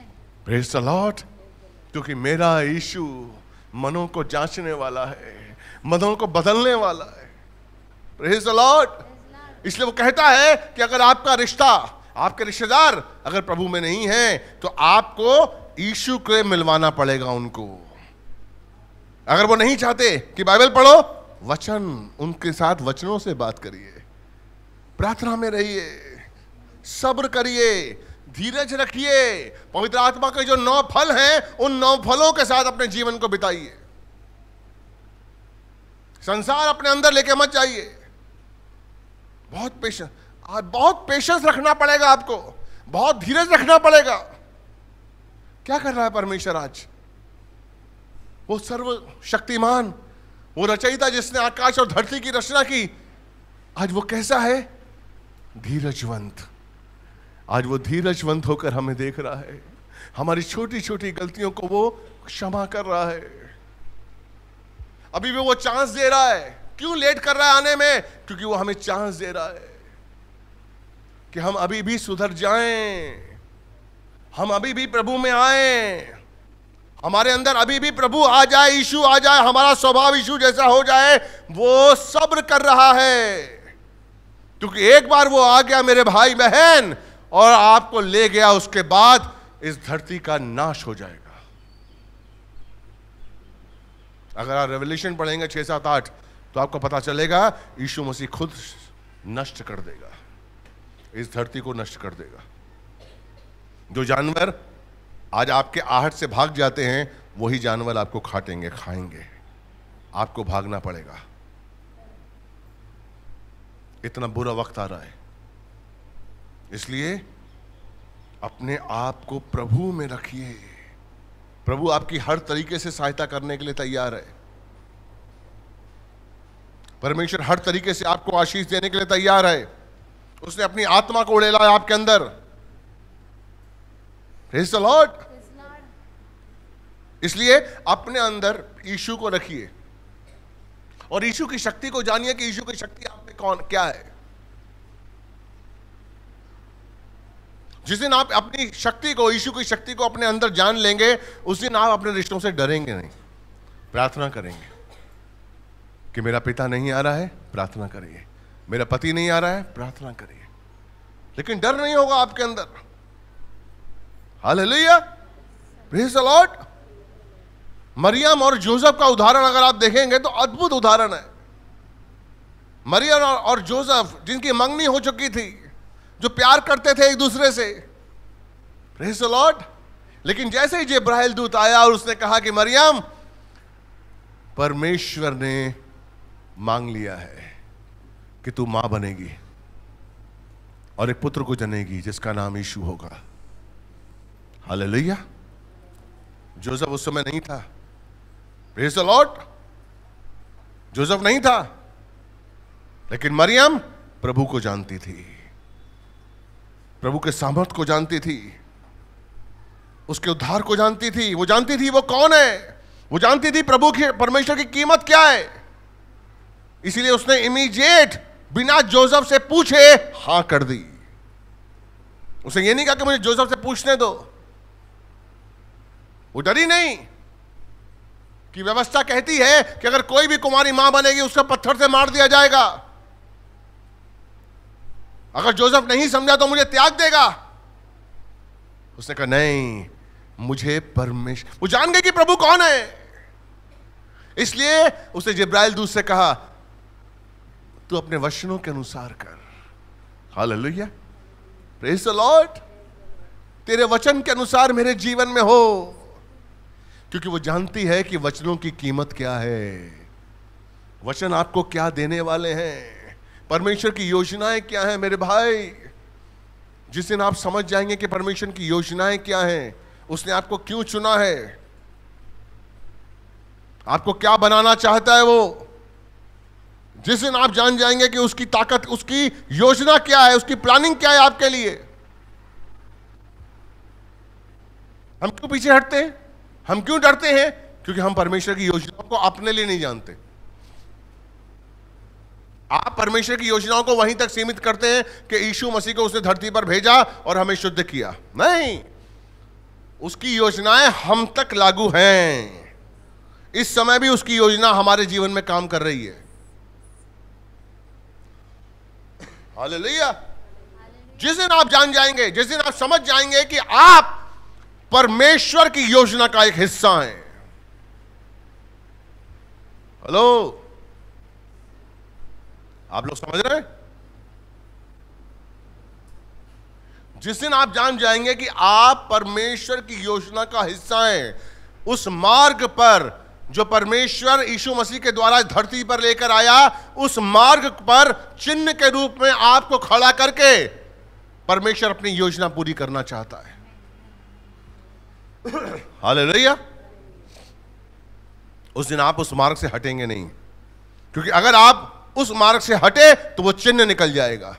Praise the Lord. क्योंकि मेरा यीशु मनों को जांचने वाला है, मनों को बदलने वाला है। Praise the Lord. इसलिए वो कहता है कि अगर आपका रिश्ता, आपके रिश्तेदार अगर प्रभु में नहीं है तो आपको यीशु को मिलवाना पड़ेगा उनको। अगर वो नहीं चाहते कि बाइबल पढ़ो, वचन, उनके साथ वचनों से बात करिए, प्रार्थना में रहिए, सब्र करिए, धीरज रखिए, पवित्र आत्मा के जो नौ फल हैं उन नौ फलों के साथ अपने जीवन को बिताइए। संसार अपने अंदर लेके मत जाइए। बहुत पेशेंस, आज बहुत पेशेंस रखना पड़ेगा आपको, बहुत धीरज रखना पड़ेगा। क्या कर रहा है परमेश्वर आज? वो सर्वशक्तिमान, वो रचयिता जिसने आकाश और धरती की रचना की, आज वो कैसा है? धीरजवंत। आज वो धीरजवंत होकर हमें देख रहा है। हमारी छोटी छोटी गलतियों को वो क्षमा कर रहा है। अभी भी वो चांस दे रहा है। क्यों लेट कर रहा है आने में? क्योंकि वो हमें चांस दे रहा है कि हम अभी भी सुधर जाएं, हम अभी भी प्रभु में आए, हमारे अंदर अभी भी प्रभु आ जाए, यीशु आ जाए, हमारा स्वभाव यीशु जैसा हो जाए। वो सब्र कर रहा है क्योंकि एक बार वो आ गया मेरे भाई बहन और आपको ले गया, उसके बाद इस धरती का नाश हो जाएगा। अगर आप रेवल्यूशन पढ़ेंगे छह सात आठ तो आपको पता चलेगा यीशु मसीह खुद नष्ट कर देगा, इस धरती को नष्ट कर देगा। जो जानवर आज आपके आहट से भाग जाते हैं वही जानवर आपको काटेंगे, खाएंगे, आपको भागना पड़ेगा। इतना बुरा वक्त आ रहा है। इसलिए अपने आप को प्रभु में रखिए। प्रभु आपकी हर तरीके से सहायता करने के लिए तैयार है। परमेश्वर हर तरीके से आपको आशीष देने के लिए तैयार है। उसने अपनी आत्मा को उड़ेला है आपके अंदर। Praise the Lord. इसलिए अपने अंदर यीशु को रखिए और यीशु की शक्ति को जानिए कि यीशु की शक्ति आप में कौन क्या है। जिस दिन आप अपनी शक्ति को, यीशु की शक्ति को अपने अंदर जान लेंगे, उस दिन आप अपने रिश्तों से डरेंगे नहीं। प्रार्थना करेंगे कि मेरा पिता नहीं आ रहा है, प्रार्थना करिए। मेरा पति नहीं आ रहा है, प्रार्थना करिए। लेकिन डर नहीं होगा आपके अंदर। Hallelujah, praise the Lord. मरियम और जोसेफ का उदाहरण अगर आप देखेंगे तो अद्भुत उदाहरण है। मरियम और जोसेफ जिनकी मंगनी हो चुकी थी, जो प्यार करते थे एक दूसरे से, प्रेज़ द लॉर्ड। लेकिन जैसे ही जिब्राइल दूत आया और उसने कहा कि मरियम, परमेश्वर ने मांग लिया है कि तू मां बनेगी और एक पुत्र को जनेगी जिसका नाम यीशु होगा। हालेलुया। जोसेफ उस समय नहीं था, प्रेज़ द लॉर्ड। जोसेफ नहीं था, लेकिन मरियम प्रभु को जानती थी, प्रभु के सामर्थ को जानती थी, उसके उद्धार को जानती थी। वो जानती थी वो कौन है, वो जानती थी प्रभु की, परमेश्वर की कीमत क्या है। इसीलिए उसने इमीडिएट बिना जोसेफ से पूछे हां कर दी। उसने ये नहीं कहा कि मुझे जोसेफ से पूछने दो। वो डरी नहीं कि व्यवस्था कहती है कि अगर कोई भी कुमारी मां बनेगी उसको पत्थर से मार दिया जाएगा। अगर जोसेफ नहीं समझा तो मुझे त्याग देगा। उसने कहा नहीं, मुझे परमेश्वर, वो जान गई कि प्रभु कौन है। इसलिए उसने जिब्राइल दूत से कहा तू अपने वचनों के अनुसार कर। Hallelujah, praise the Lord. तेरे वचन के अनुसार मेरे जीवन में हो, क्योंकि वो जानती है कि वचनों की कीमत क्या है, वचन आपको क्या देने वाले हैं, परमेश्वर की योजनाएं क्या हैं। मेरे भाई, जिस दिन आप समझ जाएंगे कि परमेश्वर की योजनाएं क्या हैं, उसने आपको क्यों चुना है, आपको क्या बनाना चाहता है, वो जिस दिन आप जान जाएंगे कि उसकी ताकत, उसकी योजना क्या है, उसकी प्लानिंग क्या है आपके लिए। हम क्यों पीछे हटते हैं, हम क्यों डरते हैं? क्योंकि हम परमेश्वर की योजनाओं को अपने लिए नहीं जानते। आप परमेश्वर की योजनाओं को वहीं तक सीमित करते हैं कि यीशु मसीह को उसने धरती पर भेजा और हमें शुद्ध किया। नहीं, उसकी योजनाएं हम तक लागू हैं। इस समय भी उसकी योजना हमारे जीवन में काम कर रही है। हालेलुया। जिस दिन आप जान जाएंगे, जिस दिन आप समझ जाएंगे कि आप परमेश्वर की योजना का एक हिस्सा हैं। हेलो, आप लोग समझ रहे हैं? जिस दिन आप जान जाएंगे कि आप परमेश्वर की योजना का हिस्सा हैं, उस मार्ग पर जो परमेश्वर यीशु मसीह के द्वारा धरती पर लेकर आया, उस मार्ग पर चिन्ह के रूप में आपको खड़ा करके परमेश्वर अपनी योजना पूरी करना चाहता है। हालेलुया। उस दिन आप उस मार्ग से हटेंगे नहीं, क्योंकि अगर आप उस मार्ग से हटे तो वो चिन्ह निकल जाएगा।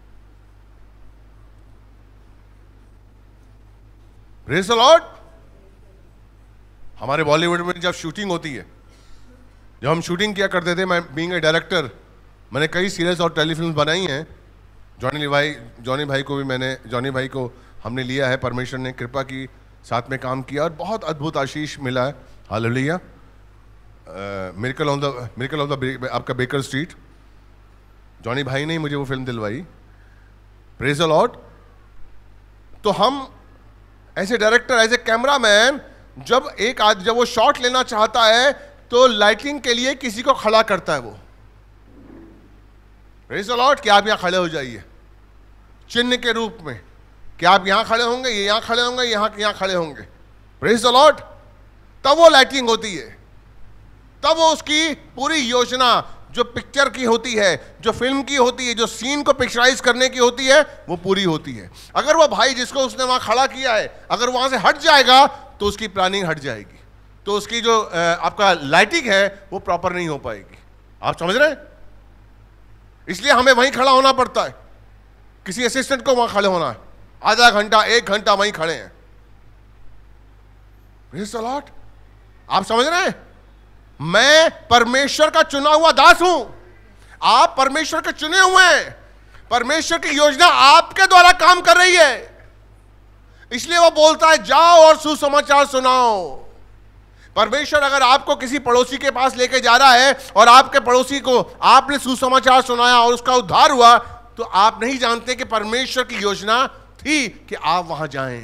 Praise the Lord. हमारे बॉलीवुड में जब शूटिंग होती है, जब हम शूटिंग किया करते थे, मैं बीइंग ए डायरेक्टर, मैंने कई सीरीज और टेलीफिल्म बनाई हैं। जॉनी भाई जॉनी भाई को भी मैंने जॉनी भाई को हमने लिया है, परमेश्वर ने कृपा की, साथ में काम किया और बहुत अद्भुत आशीष मिला है। Hallelujah. Miracle on the miracle of the आपका बेकर स्ट्रीट, जॉनी भाई ने ही मुझे वो फिल्म दिलवाई। Praise the Lord. तो हम ऐसे डायरेक्टर, एज ए कैमरामैन, जब एक आदमी जब वो शॉट लेना चाहता है तो लाइटिंग के लिए किसी को खड़ा करता है वो। Praise the Lord. कि आप यहां खड़े हो जाइए, चिन्ह के रूप में, कि आप यहां खड़े होंगे, ये यहां खड़े होंगे, यहां यहां खड़े होंगे। Praise the Lord. तब वो लाइटिंग होती है, तब वो उसकी पूरी योजना जो पिक्चर की होती है, जो फिल्म की होती है, जो सीन को पिक्चराइज करने की होती है, वो पूरी होती है। अगर वो भाई जिसको उसने वहां खड़ा किया है, अगर वहां से हट जाएगा तो उसकी प्लानिंग हट जाएगी, तो उसकी जो आपका लाइटिंग है वो प्रॉपर नहीं हो पाएगी। आप समझ रहे हैं? इसलिए हमें वहीं खड़ा होना पड़ता है। किसी असिस्टेंट को वहां खड़े होना है, आधा घंटा एक घंटा वहीं खड़े हैं। Praise the Lord. आप समझ रहे हैं? मैं परमेश्वर का चुना हुआ दास हूं, आप परमेश्वर के चुने हुए हैं। परमेश्वर की योजना आपके द्वारा काम कर रही है, इसलिए वो बोलता है जाओ और सुसमाचार सुनाओ। परमेश्वर अगर आपको किसी पड़ोसी के पास लेके जा रहा है और आपके पड़ोसी को आपने सुसमाचार सुनाया और उसका उद्धार हुआ, तो आप नहीं जानते कि परमेश्वर की योजना थी कि आप वहां जाएं।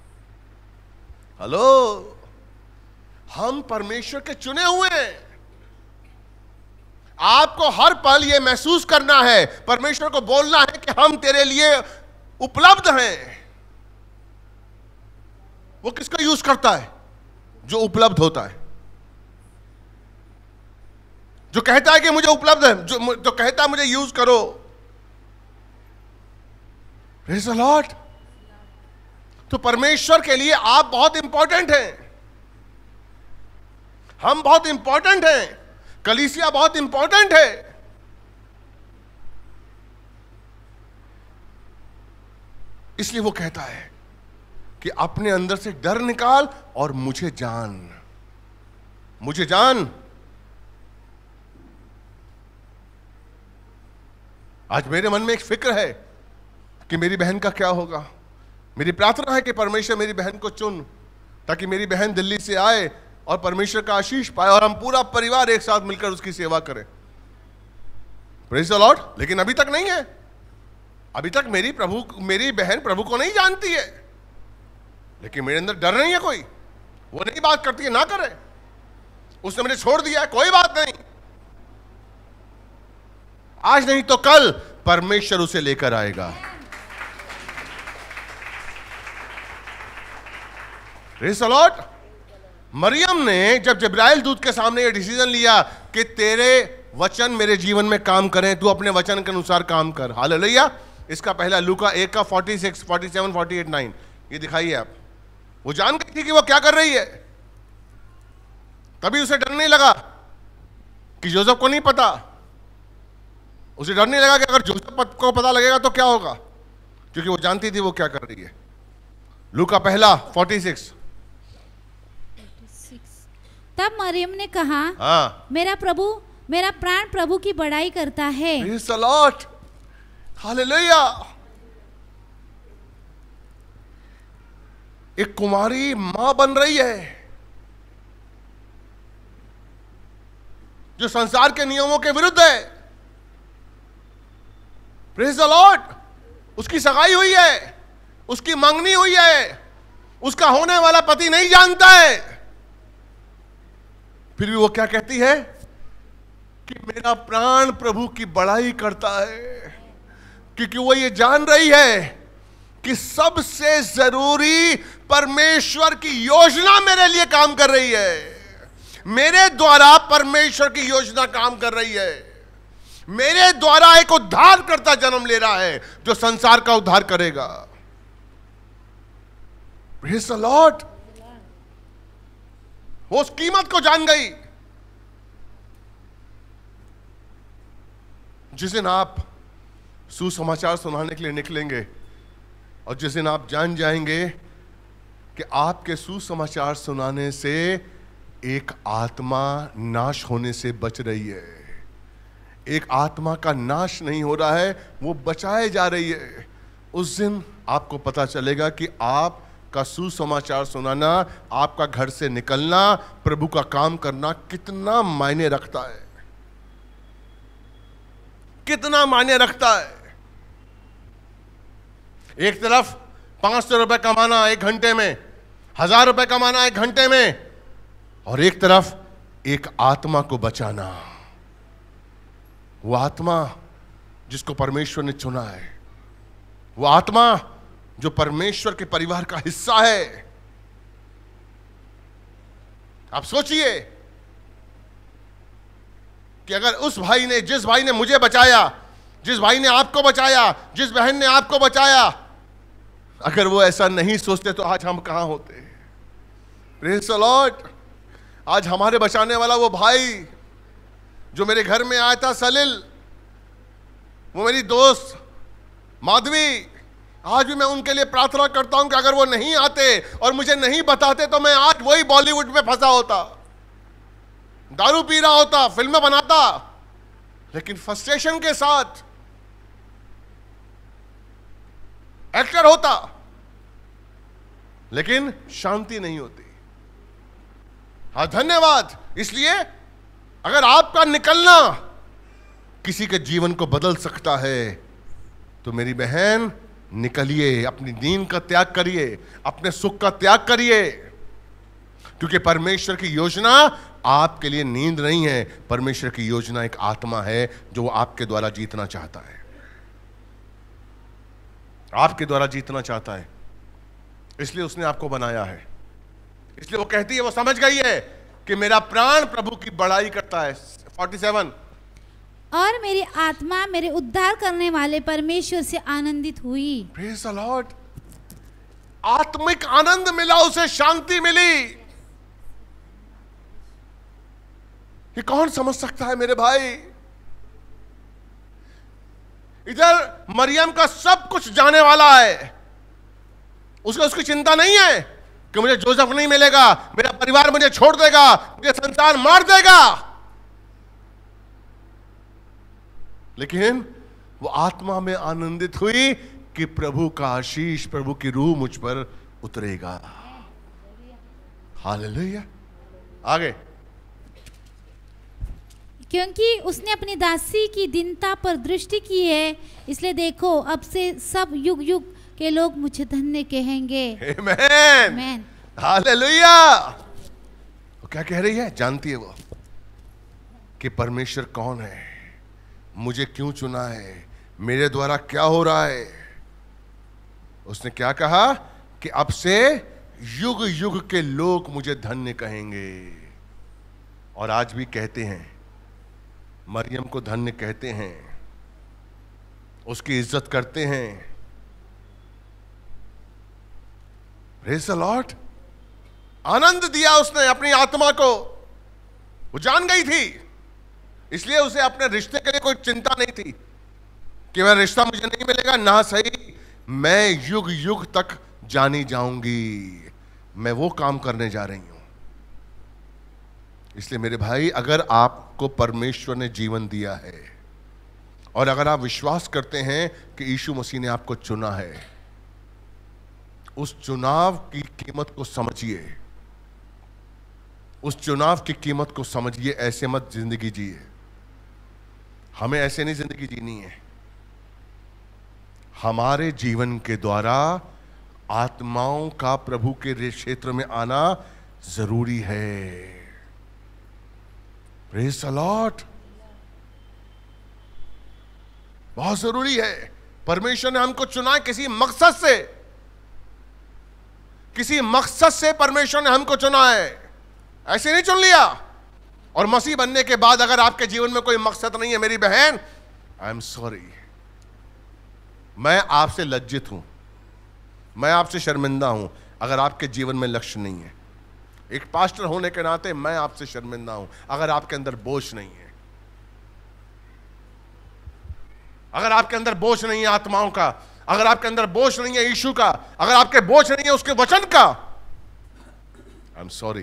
हेलो, हम परमेश्वर के चुने हुए हैं। आपको हर पल यह महसूस करना है, परमेश्वर को बोलना है कि हम तेरे लिए उपलब्ध हैं। वो किसको यूज करता है? जो उपलब्ध होता है, जो कहता है कि मुझे उपलब्ध है, जो जो कहता है मुझे यूज करो। Praise the Lord. तो परमेश्वर के लिए आप बहुत इंपॉर्टेंट हैं, हम बहुत इंपॉर्टेंट हैं, कलीसिया बहुत इंपॉर्टेंट है। इसलिए वो कहता है कि अपने अंदर से डर निकाल और मुझे जान, मुझे जान। आज मेरे मन में एक फिक्र है कि मेरी बहन का क्या होगा। मेरी प्रार्थना है कि परमेश्वर मेरी बहन को चुन, ताकि मेरी बहन दिल्ली से आए और परमेश्वर का आशीष पाए और हम पूरा परिवार एक साथ मिलकर उसकी सेवा करें। Praise the Lord. लेकिन अभी तक नहीं है, अभी तक मेरी प्रभु मेरी बहन प्रभु को नहीं जानती है, लेकिन मेरे अंदर डर नहीं है कोई। वो नहीं बात करती है, ना करे, उसने मुझे छोड़ दिया है, कोई बात नहीं। आज नहीं तो कल परमेश्वर उसे लेकर आएगा। Praise the Lord. मरियम ने जब जिब्राइल दूत के सामने ये डिसीजन लिया कि तेरे वचन मेरे जीवन में काम करें, तू अपने वचन के अनुसार काम कर। हालेलुया। इसका पहला लूका एक का छियालीस, सैंतालीस, अड़तालीस, नौ ये दिखाइए आप। वो जान गई थी कि वो क्या कर रही है, तभी उसे डर नहीं लगा कि जोसेफ को नहीं पता। उसे डर नहीं लगा कि अगर जोसेफ को पता लगेगा तो क्या होगा, क्योंकि वो जानती थी वो क्या कर रही है। लूका पहला छियालीस। तब मरियम ने कहा, हाँ, मेरा प्रभु मेरा प्राण प्रभु की बड़ाई करता है। Praise the Lord. हालेलुया। एक कुमारी मां बन रही है, जो संसार के नियमों के विरुद्ध है। Praise the Lord. उसकी सगाई हुई है, उसकी मंगनी हुई है, उसका होने वाला पति नहीं जानता है, फिर भी वो क्या कहती है कि मेरा प्राण प्रभु की बड़ाई करता है, क्योंकि वो ये जान रही है कि सबसे जरूरी परमेश्वर की योजना मेरे लिए काम कर रही है। मेरे द्वारा परमेश्वर की योजना काम कर रही है। मेरे द्वारा एक उद्धार करता जन्म ले रहा है जो संसार का उद्धार करेगा। Praise the Lord. वो उस कीमत को जान गई। जिस दिन आप सुसमाचार सुनाने के लिए निकलेंगे और जिस दिन आप जान जाएंगे कि आपके सुसमाचार सुनाने से एक आत्मा नाश होने से बच रही है, एक आत्मा का नाश नहीं हो रहा है, वो बचाए जा रही है, उस दिन आपको पता चलेगा कि आपका सुसमाचार सुनाना, आपका घर से निकलना, प्रभु का काम करना कितना मायने रखता है, कितना मायने रखता है। एक तरफ पांच सौ रुपए कमाना एक घंटे में, हजार रुपए कमाना एक घंटे में, और एक तरफ एक आत्मा को बचाना। वो आत्मा जिसको परमेश्वर ने चुना है, वो आत्मा जो परमेश्वर के परिवार का हिस्सा है। आप सोचिए कि अगर उस भाई ने, जिस भाई ने मुझे बचाया, जिस भाई ने आपको बचाया, जिस बहन ने आपको बचाया, अगर वो ऐसा नहीं सोचते तो आज हम कहां होते। Praise the Lord. आज हमारे बचाने वाला वो भाई जो मेरे घर में आया था, सलिल, वो मेरी दोस्त माधवी, आज भी मैं उनके लिए प्रार्थना करता हूं कि अगर वो नहीं आते और मुझे नहीं बताते तो मैं आज वही बॉलीवुड में फंसा होता, दारू पी रहा होता, फिल्में बनाता, लेकिन फ्रस्ट्रेशन के साथ एक्टर होता, लेकिन शांति नहीं होती। हाँ, धन्यवाद। इसलिए अगर आपका निकलना किसी के जीवन को बदल सकता है तो मेरी बहन निकलिए, अपनी नींद का त्याग करिए, अपने सुख का त्याग करिए, क्योंकि परमेश्वर की योजना आपके लिए नींद नहीं है। परमेश्वर की योजना एक आत्मा है जो वो आपके द्वारा जीतना चाहता है, आपके द्वारा जीतना चाहता है। इसलिए उसने आपको बनाया है। इसलिए वो कहती है, वो समझ गई है कि मेरा प्राण प्रभु की बड़ाई करता है। सैंतालीस। और मेरी आत्मा मेरे उद्धार करने वाले परमेश्वर से आनंदित हुई। Praise the Lord. आत्मिक आनंद मिला, उसे शांति मिली। ये कौन समझ सकता है मेरे भाई? इधर मरियम का सब कुछ जाने वाला है, उसको उसकी चिंता नहीं है कि मुझे जोसेफ नहीं मिलेगा, मेरा परिवार मुझे छोड़ देगा, मुझे संसार मार देगा, लेकिन वो आत्मा में आनंदित हुई कि प्रभु का आशीष, प्रभु की रूह मुझ पर उतरेगा। हालेलुया। आगे। क्योंकि उसने अपनी दासी की दीनता पर दृष्टि की है, इसलिए देखो अब से सब युग युग के लोग मुझे धन्य कहेंगे। आमेन। आमेन। हालेलुया। वो क्या कह रही है? जानती है वो कि परमेश्वर कौन है, मुझे क्यों चुना है, मेरे द्वारा क्या हो रहा है। उसने क्या कहा कि अब से युग युग के लोग मुझे धन्य कहेंगे। और आज भी कहते हैं, मरियम को धन्य कहते हैं, उसकी इज्जत करते हैं। Praise the Lord. आनंद दिया उसने अपनी आत्मा को। वो जान गई थी, इसलिए उसे अपने रिश्ते के लिए कोई चिंता नहीं थी कि मेरा रिश्ता मुझे नहीं मिलेगा, ना सही, मैं युग युग तक जानी जाऊंगी, मैं वो काम करने जा रही हूं। इसलिए मेरे भाई, अगर आपको परमेश्वर ने जीवन दिया है और अगर आप विश्वास करते हैं कि यीशु मसीह ने आपको चुना है, उस चुनाव की कीमत को समझिए, उस चुनाव की कीमत को समझिए। ऐसे मत जिंदगी जिए। हमें ऐसे नहीं जिंदगी जीनी है। हमारे जीवन के द्वारा आत्माओं का प्रभु के क्षेत्र में आना जरूरी है। Praise the Lord. बहुत जरूरी है। परमेश्वर ने हमको चुना है किसी मकसद से, किसी मकसद से परमेश्वर ने हमको चुना है। ऐसे नहीं चुन लिया। और मसीह बनने के बाद अगर आपके जीवन में कोई मकसद नहीं है मेरी बहन, आई एम सॉरी, मैं आपसे लज्जित हूं, मैं आपसे शर्मिंदा हूं अगर आपके जीवन में लक्ष्य नहीं है। एक पास्टर होने के नाते मैं आपसे शर्मिंदा हूं अगर आपके अंदर बोझ नहीं है, अगर आपके अंदर बोझ नहीं है आत्माओं का, अगर आपके अंदर बोझ नहीं है यीशु का, अगर आपके बोझ नहीं है उसके वचन का, आई एम सॉरी।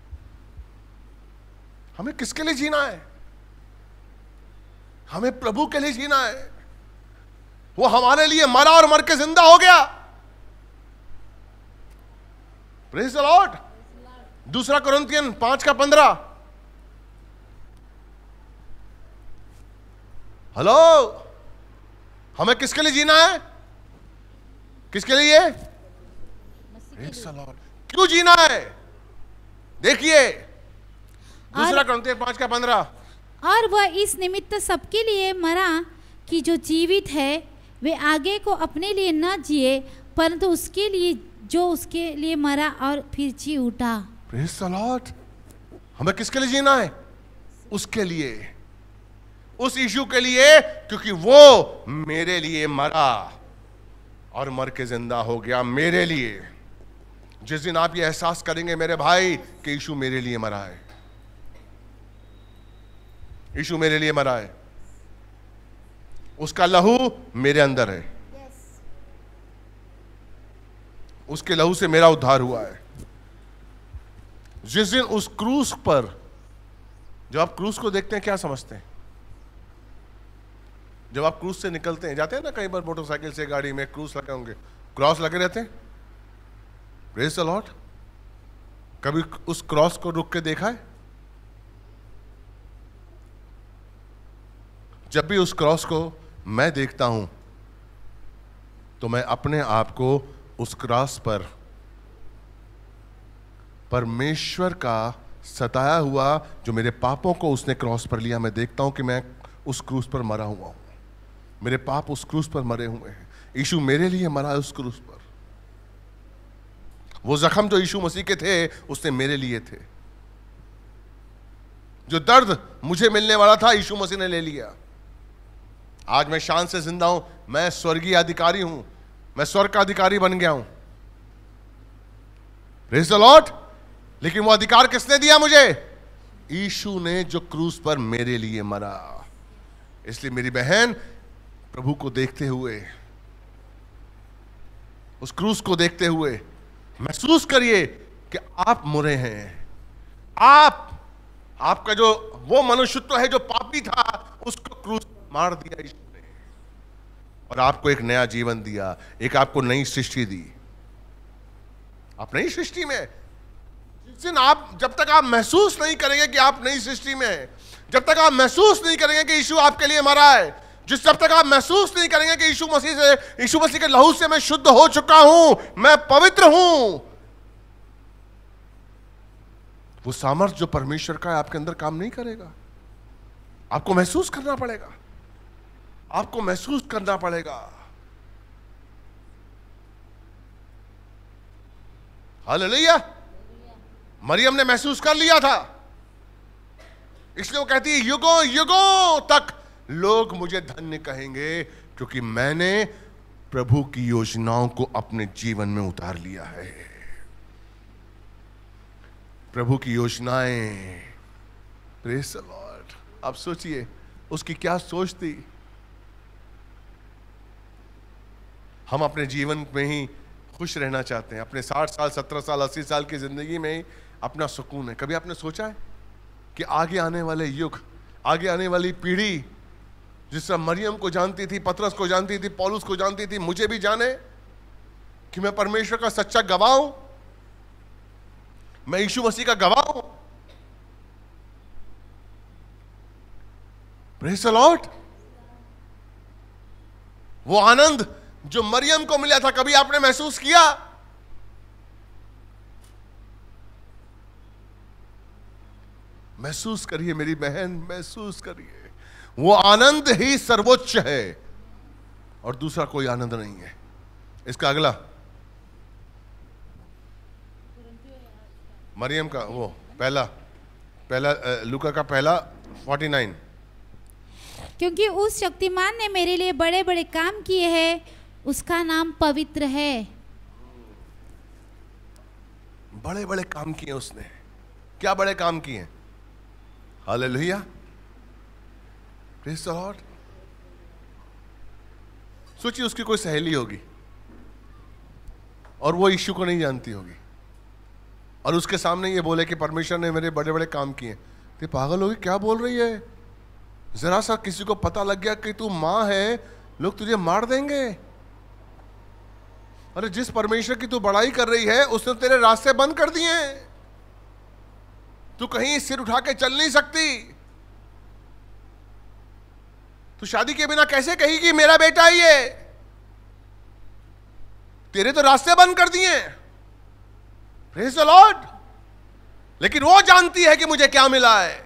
हमें किसके लिए जीना है? हमें प्रभु के लिए जीना है। वो हमारे लिए मरा और मर के जिंदा हो गया। Praise the Lord. दूसरा कुरिन्थियन पांच का पंद्रह। हेलो, हमें किसके लिए जीना है? किसके लिए? Praise the Lord. क्यों जीना है? देखिए दूसरा कुरिन्थियन पांच का पंद्रह। और वह इस निमित्त सबके लिए मरा कि जो जीवित है वे आगे को अपने लिए न जिए, परंतु उसके लिए जो उसके लिए मरा और फिर जी उठा। Praise the Lord. हमें किसके लिए जीना है? उसके लिए, उस यीशु के लिए, क्योंकि वो मेरे लिए मरा और मर के जिंदा हो गया मेरे लिए। जिस दिन आप ये एहसास करेंगे मेरे भाई कि यीशु मेरे लिए मरा है, यीशु मेरे लिए मरा है, उसका लहू मेरे अंदर है, उसके लहू से मेरा उद्धार हुआ है। जिस दिन उस क्रूस पर, जब आप क्रूस को देखते हैं क्या समझते हैं? जब आप क्रूस से निकलते हैं, जाते हैं ना कई बार मोटरसाइकिल से, गाड़ी में क्रूस लगे होंगे, क्रॉस लगे रहते हैं। Praise the Lord. कभी उस क्रॉस को रुक के देखा है? जब भी उस क्रॉस को मैं देखता हूं तो मैं अपने आप को उस क्रॉस पर परमेश्वर का सताया हुआ, जो मेरे पापों को उसने क्रॉस पर लिया, मैं देखता हूं कि मैं उस क्रूस पर मरा हुआ हूं। मेरे पाप उस क्रूस पर मरे हुए हैं। यीशु मेरे लिए मरा है उस क्रूस पर। वो जख्म जो यीशु मसीह के थे उसने मेरे लिए थे। जो दर्द मुझे मिलने वाला था यीशु मसीह ने ले लिया। आज मैं शान से जिंदा हूं। मैं स्वर्गीय अधिकारी हूं, मैं स्वर्ग का अधिकारी बन गया हूं। Praise the Lord. लेकिन वो अधिकार किसने दिया मुझे? यीशु ने, जो क्रूस पर मेरे लिए मरा। इसलिए मेरी बहन, प्रभु को देखते हुए, उस क्रूस को देखते हुए महसूस करिए कि आप मुरे हैं। आप, आपका जो वो मनुष्यत्व है जो पापी था, उसको क्रूस मार दिया यीशु ने और आपको एक नया जीवन दिया, एक आपको नई सृष्टि दी। आप नई सृष्टि में, जिस दिन आप, जब तक आप महसूस नहीं करेंगे कि आप नई सृष्टि में हैं, जब तक आप महसूस नहीं करेंगे कि यीशु आपके लिए मरा है, जिस जब तक आप महसूस नहीं करेंगे कि यीशु मसीह से, यीशु मसीह के लहू से मैं शुद्ध हो चुका हूं, मैं पवित्र हूं, वो सामर्थ जो परमेश्वर का है आपके अंदर काम नहीं करेगा। आपको महसूस करना पड़ेगा, आपको महसूस करना पड़ेगा। हालेलुया। मरियम ने महसूस कर लिया था, इसलिए वो कहती है युगों युगों तक लोग मुझे धन्य कहेंगे, क्योंकि मैंने प्रभु की योजनाओं को अपने जीवन में उतार लिया है। प्रभु की योजनाएं, प्रेज़ द लॉर्ड। आप सोचिए उसकी क्या सोच थी। हम अपने जीवन में ही खुश रहना चाहते हैं, अपने साठ साल, सत्रह साल, अस्सी साल की जिंदगी में ही अपना सुकून है। कभी आपने सोचा है कि आगे आने वाले युग, आगे आने वाली पीढ़ी, जिस तरह मरियम को जानती थी, पतरस को जानती थी, पौलुस को जानती थी, मुझे भी जाने कि मैं परमेश्वर का सच्चा गवाह हूं, मैं यीशु मसीह का गवाह हूं। Praise the Lord. वो आनंद जो मरियम को मिला था, कभी आपने महसूस किया? महसूस करिए मेरी बहन, महसूस करिए। वो आनंद ही सर्वोच्च है और दूसरा कोई आनंद नहीं है। इसका अगला मरियम का वो पहला पहला लूका का पहला फोर्टी नाइन। क्योंकि उस शक्तिमान ने मेरे लिए बड़े बड़े काम किए हैं, उसका नाम पवित्र है। बड़े बड़े काम किए उसने। क्या बड़े काम किए? Hallelujah, praise the Lord. सोचिए उसकी कोई सहेली होगी और वो यीशु को नहीं जानती होगी और उसके सामने ये बोले कि परमेश्वर ने मेरे बड़े बड़े काम किए, तो पागल होगी, क्या बोल रही है? जरा सा किसी को पता लग गया कि तू मां है, लोग तुझे मार देंगे। अरे जिस परमेश्वर की तू बड़ाई कर रही है उसने तेरे रास्ते बंद कर दिए हैं, तू कहीं सिर उठा के चल नहीं सकती। तू शादी के बिना कैसे कहेगी मेरा बेटा ही है? तेरे तो रास्ते बंद कर दिए। Praise the Lord. लेकिन वो जानती है कि मुझे क्या मिला है।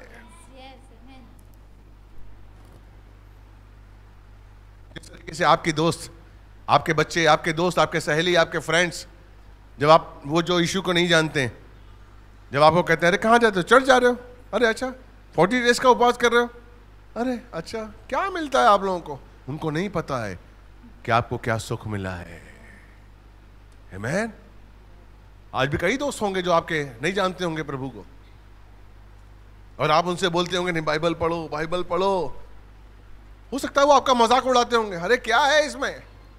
जिस तरीके से आपकी दोस्त, आपके बच्चे, आपके दोस्त, आपके सहेली, आपके फ्रेंड्स, जब आप वो जो यीशु को नहीं जानते, जब आपको कहते हैं अरे कहाँ जाते हो? चर्च जा रहे हो? अरे अच्छा। फोर्टी डेज का उपवास कर रहे हो? अरे अच्छा। क्या मिलता है आप लोगों को? उनको नहीं पता है कि आपको क्या सुख मिला है। आमीन। आज भी कई दोस्त होंगे जो आपके नहीं जानते होंगे प्रभु को, और आप उनसे बोलते होंगे नहीं बाइबल पढ़ो, बाइबल पढ़ो। हो सकता है वो आपका मजाक उड़ाते होंगे, अरे क्या है इसमें?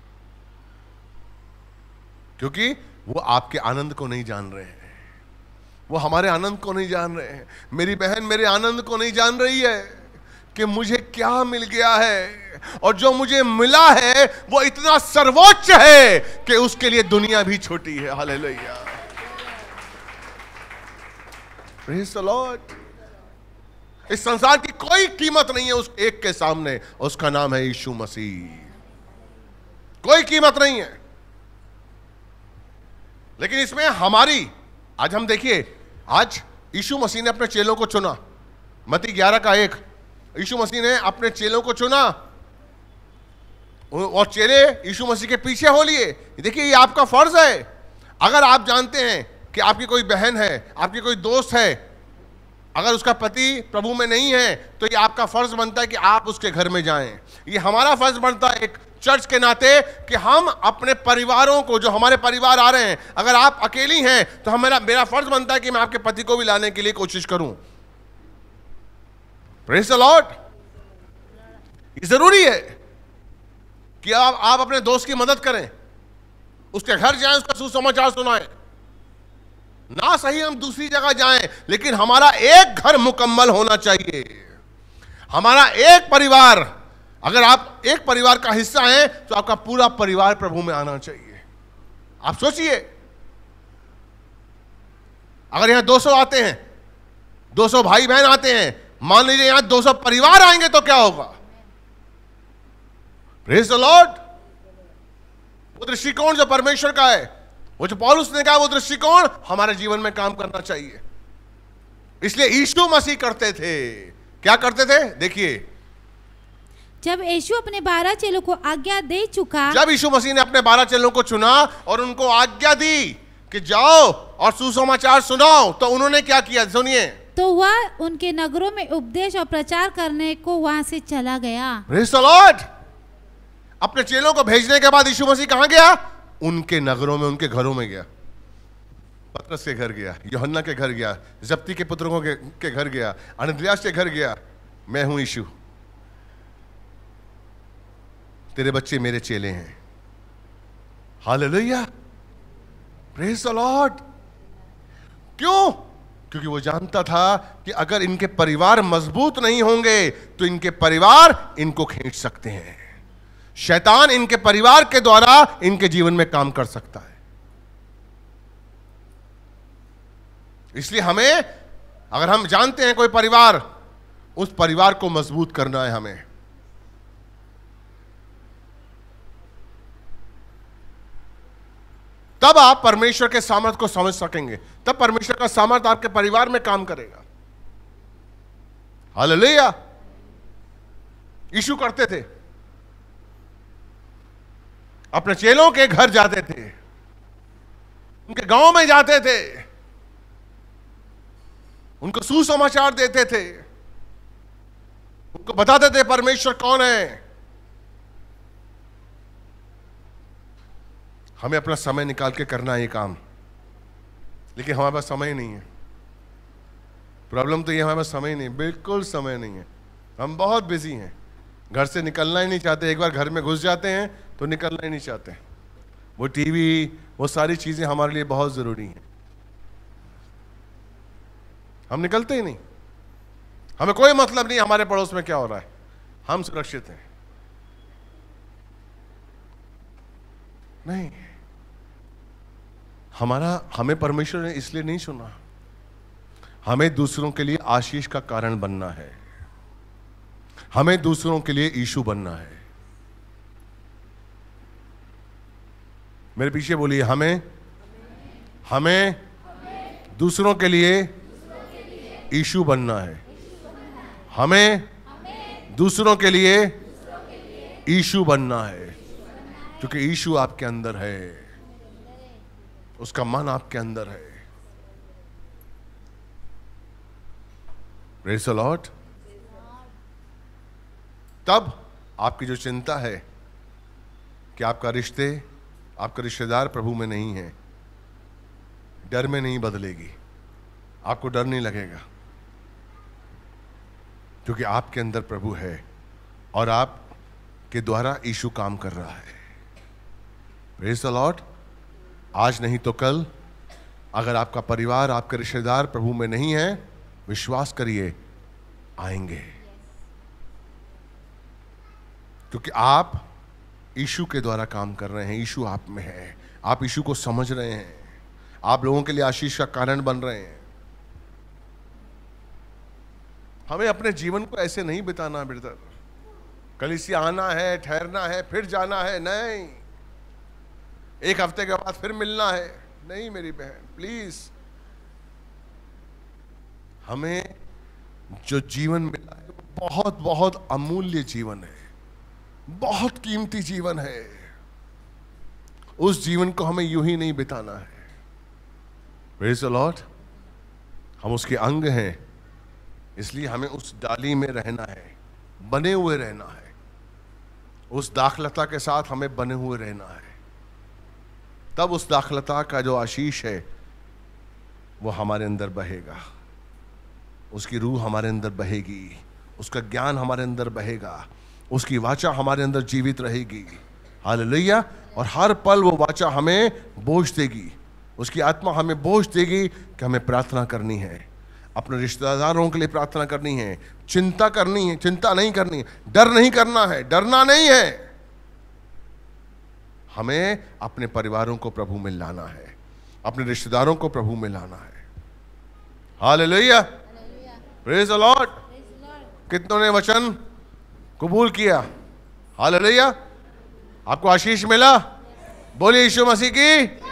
क्योंकि वो आपके आनंद को नहीं जान रहे हैं, वो हमारे आनंद को नहीं जान रहे हैं। मेरी बहन मेरे आनंद को नहीं जान रही है कि मुझे क्या मिल गया है, और जो मुझे मिला है वो इतना सर्वोच्च है कि उसके लिए दुनिया भी छोटी है। Hallelujah, praise the Lord. इस संसार की कोई कीमत नहीं है उस एक के सामने, उसका नाम है यीशु मसीह। कोई कीमत नहीं है। लेकिन इसमें हमारी, आज हम देखिए, आज यीशु मसीह ने अपने चेलों को चुना। मत्ती ग्यारह का एक, यीशु मसीह ने अपने चेलों को चुना और चेले यीशु मसीह के पीछे हो लिए। देखिए ये आपका फर्ज है। अगर आप जानते हैं कि आपकी कोई बहन है, आपकी कोई दोस्त है, अगर उसका पति प्रभु में नहीं है, तो ये आपका फर्ज बनता है कि आप उसके घर में जाएं। ये हमारा फर्ज बनता है एक चर्च के नाते कि हम अपने परिवारों को, जो हमारे परिवार आ रहे हैं, अगर आप अकेली हैं तो हमारा मेरा फर्ज बनता है कि मैं आपके पति को भी लाने के लिए कोशिश करूं। Praise the Lord. ये जरूरी है कि आप आप अपने दोस्त की मदद करें, उसके घर जाएं, उसका सुसमाचार सुनाएं। ना सही हम दूसरी जगह जाएं, लेकिन हमारा एक घर मुकम्मल होना चाहिए। हमारा एक परिवार, अगर आप एक परिवार का हिस्सा हैं तो आपका पूरा परिवार प्रभु में आना चाहिए। आप सोचिए, अगर यहां दो सौ आते हैं, दो सौ भाई बहन आते हैं, मान लीजिए यहां दो सौ परिवार आएंगे तो क्या होगा? Praise the Lord. वो दृष्टिकोण जो परमेश्वर का है, वो जो पौलुस ने कहा, वो दृष्टिकोण हमारे जीवन में काम करना चाहिए। इसलिए यीशु मसीह करते थे। क्या करते थे? देखिए, जब यीशु अपने बारह चेलों को आज्ञा दे चुका, जब यीशु मसीह ने अपने बारह चेलों को चुना और उनको आज्ञा दी कि जाओ और सुसमाचार सुनाओ, तो उन्होंने क्या किया? सुनिए। तो वह उनके नगरों में उपदेश और प्रचार करने को वहां से चला गया। Praise the Lord. अपने चेलों को भेजने के बाद यीशु मसीह कहां गया? उनके नगरों में, उनके घरों में गया। पतरस के घर गया, यूहन्ना के घर गया, जब्ती के पुत्रों के, के घर गया, अनद्रियास के घर गया। मैं हूं यीशु, तेरे बच्चे मेरे चेले हैं। Hallelujah, praise the Lord. क्यों? क्योंकि वो जानता था कि अगर इनके परिवार मजबूत नहीं होंगे तो इनके परिवार इनको खींच सकते हैं। शैतान इनके परिवार के द्वारा इनके जीवन में काम कर सकता है। इसलिए हमें, अगर हम जानते हैं कोई परिवार उस परिवार को मजबूत करना है हमें। तब आप परमेश्वर के सामर्थ को समझ सकेंगे, तब परमेश्वर का सामर्थ आपके परिवार में काम करेगा। हालेलुया। यीशु करते थे, अपने चेलों के घर जाते थे, उनके गांव में जाते थे, उनको सुसमाचार देते थे, उनको बताते थे परमेश्वर कौन है। हमें अपना समय निकाल के करना है ये काम, लेकिन हमारे पास समय ही नहीं है। प्रॉब्लम तो ये हमारे पास समय ही नहीं, बिल्कुल समय नहीं है। हम बहुत बिजी हैं, घर से निकलना ही नहीं चाहते। एक बार घर में घुस जाते हैं तो निकलना ही नहीं चाहते। वो टीवी, वो सारी चीजें हमारे लिए बहुत जरूरी हैं, हम निकलते ही नहीं। हमें कोई मतलब नहीं हमारे पड़ोस में क्या हो रहा है, हम सुरक्षित हैं। नहीं, हमारा हमें परमेश्वर ने इसलिए नहीं सुना, हमें दूसरों के लिए आशीष का कारण बनना है, हमें दूसरों के लिए यीशु बनना है। मेरे पीछे बोलिए, हमें हमें दूसरों के लिए यीशु बनना है। हमें दूसरों के लिए यीशु बनना है, क्योंकि यीशु आपके अंदर है, उसका मन आपके अंदर है। Praise the Lord. तब आपकी जो चिंता है कि आपका रिश्ते आपका रिश्तेदार प्रभु में नहीं है, डर में नहीं बदलेगी। आपको डर नहीं लगेगा, क्योंकि आपके अंदर प्रभु है और आप के द्वारा यीशु काम कर रहा है। Praise the Lord. आज नहीं तो कल, अगर आपका परिवार, आपके रिश्तेदार प्रभु में नहीं है, विश्वास करिए आएंगे, क्योंकि आप यीशु के द्वारा काम कर रहे हैं। यीशु आप में है, आप यीशु को समझ रहे हैं, आप लोगों के लिए आशीष का कारण बन रहे हैं। हमें अपने जीवन को ऐसे नहीं बिताना ब्रदर, कलीसिया आना है, ठहरना है, फिर जाना है, नहीं, एक हफ्ते के बाद फिर मिलना है, नहीं मेरी बहन, प्लीज। हमें जो जीवन मिला है बहुत बहुत अमूल्य जीवन है, बहुत कीमती जीवन है। उस जीवन को हमें यूं ही नहीं बिताना है। Praise the Lord. हम उसके अंग हैं, इसलिए हमें उस डाली में रहना है, बने हुए रहना है, उस दाखलता के साथ हमें बने हुए रहना है। तब उस दाखलता का जो आशीष है वो हमारे अंदर बहेगा, उसकी रूह हमारे अंदर बहेगी, उसका ज्ञान हमारे अंदर बहेगा, उसकी वाचा हमारे अंदर जीवित रहेगी। हालेलुया। और हर पल वो वाचा हमें बोझ देगी, उसकी आत्मा हमें बोझ देगी कि हमें प्रार्थना करनी है, अपने रिश्तेदारों के लिए प्रार्थना करनी है, चिंता करनी है, चिंता नहीं करनी है, डर नहीं करना है, डरना नहीं है। हमें अपने परिवारों को प्रभु में लाना है, अपने रिश्तेदारों को प्रभु में लाना है। हालेलुया। Praise the Lord. कितनों ने वचन कबूल किया? हालेलुया। आपको आशीष मिला? बोलिए यीशु मसीह की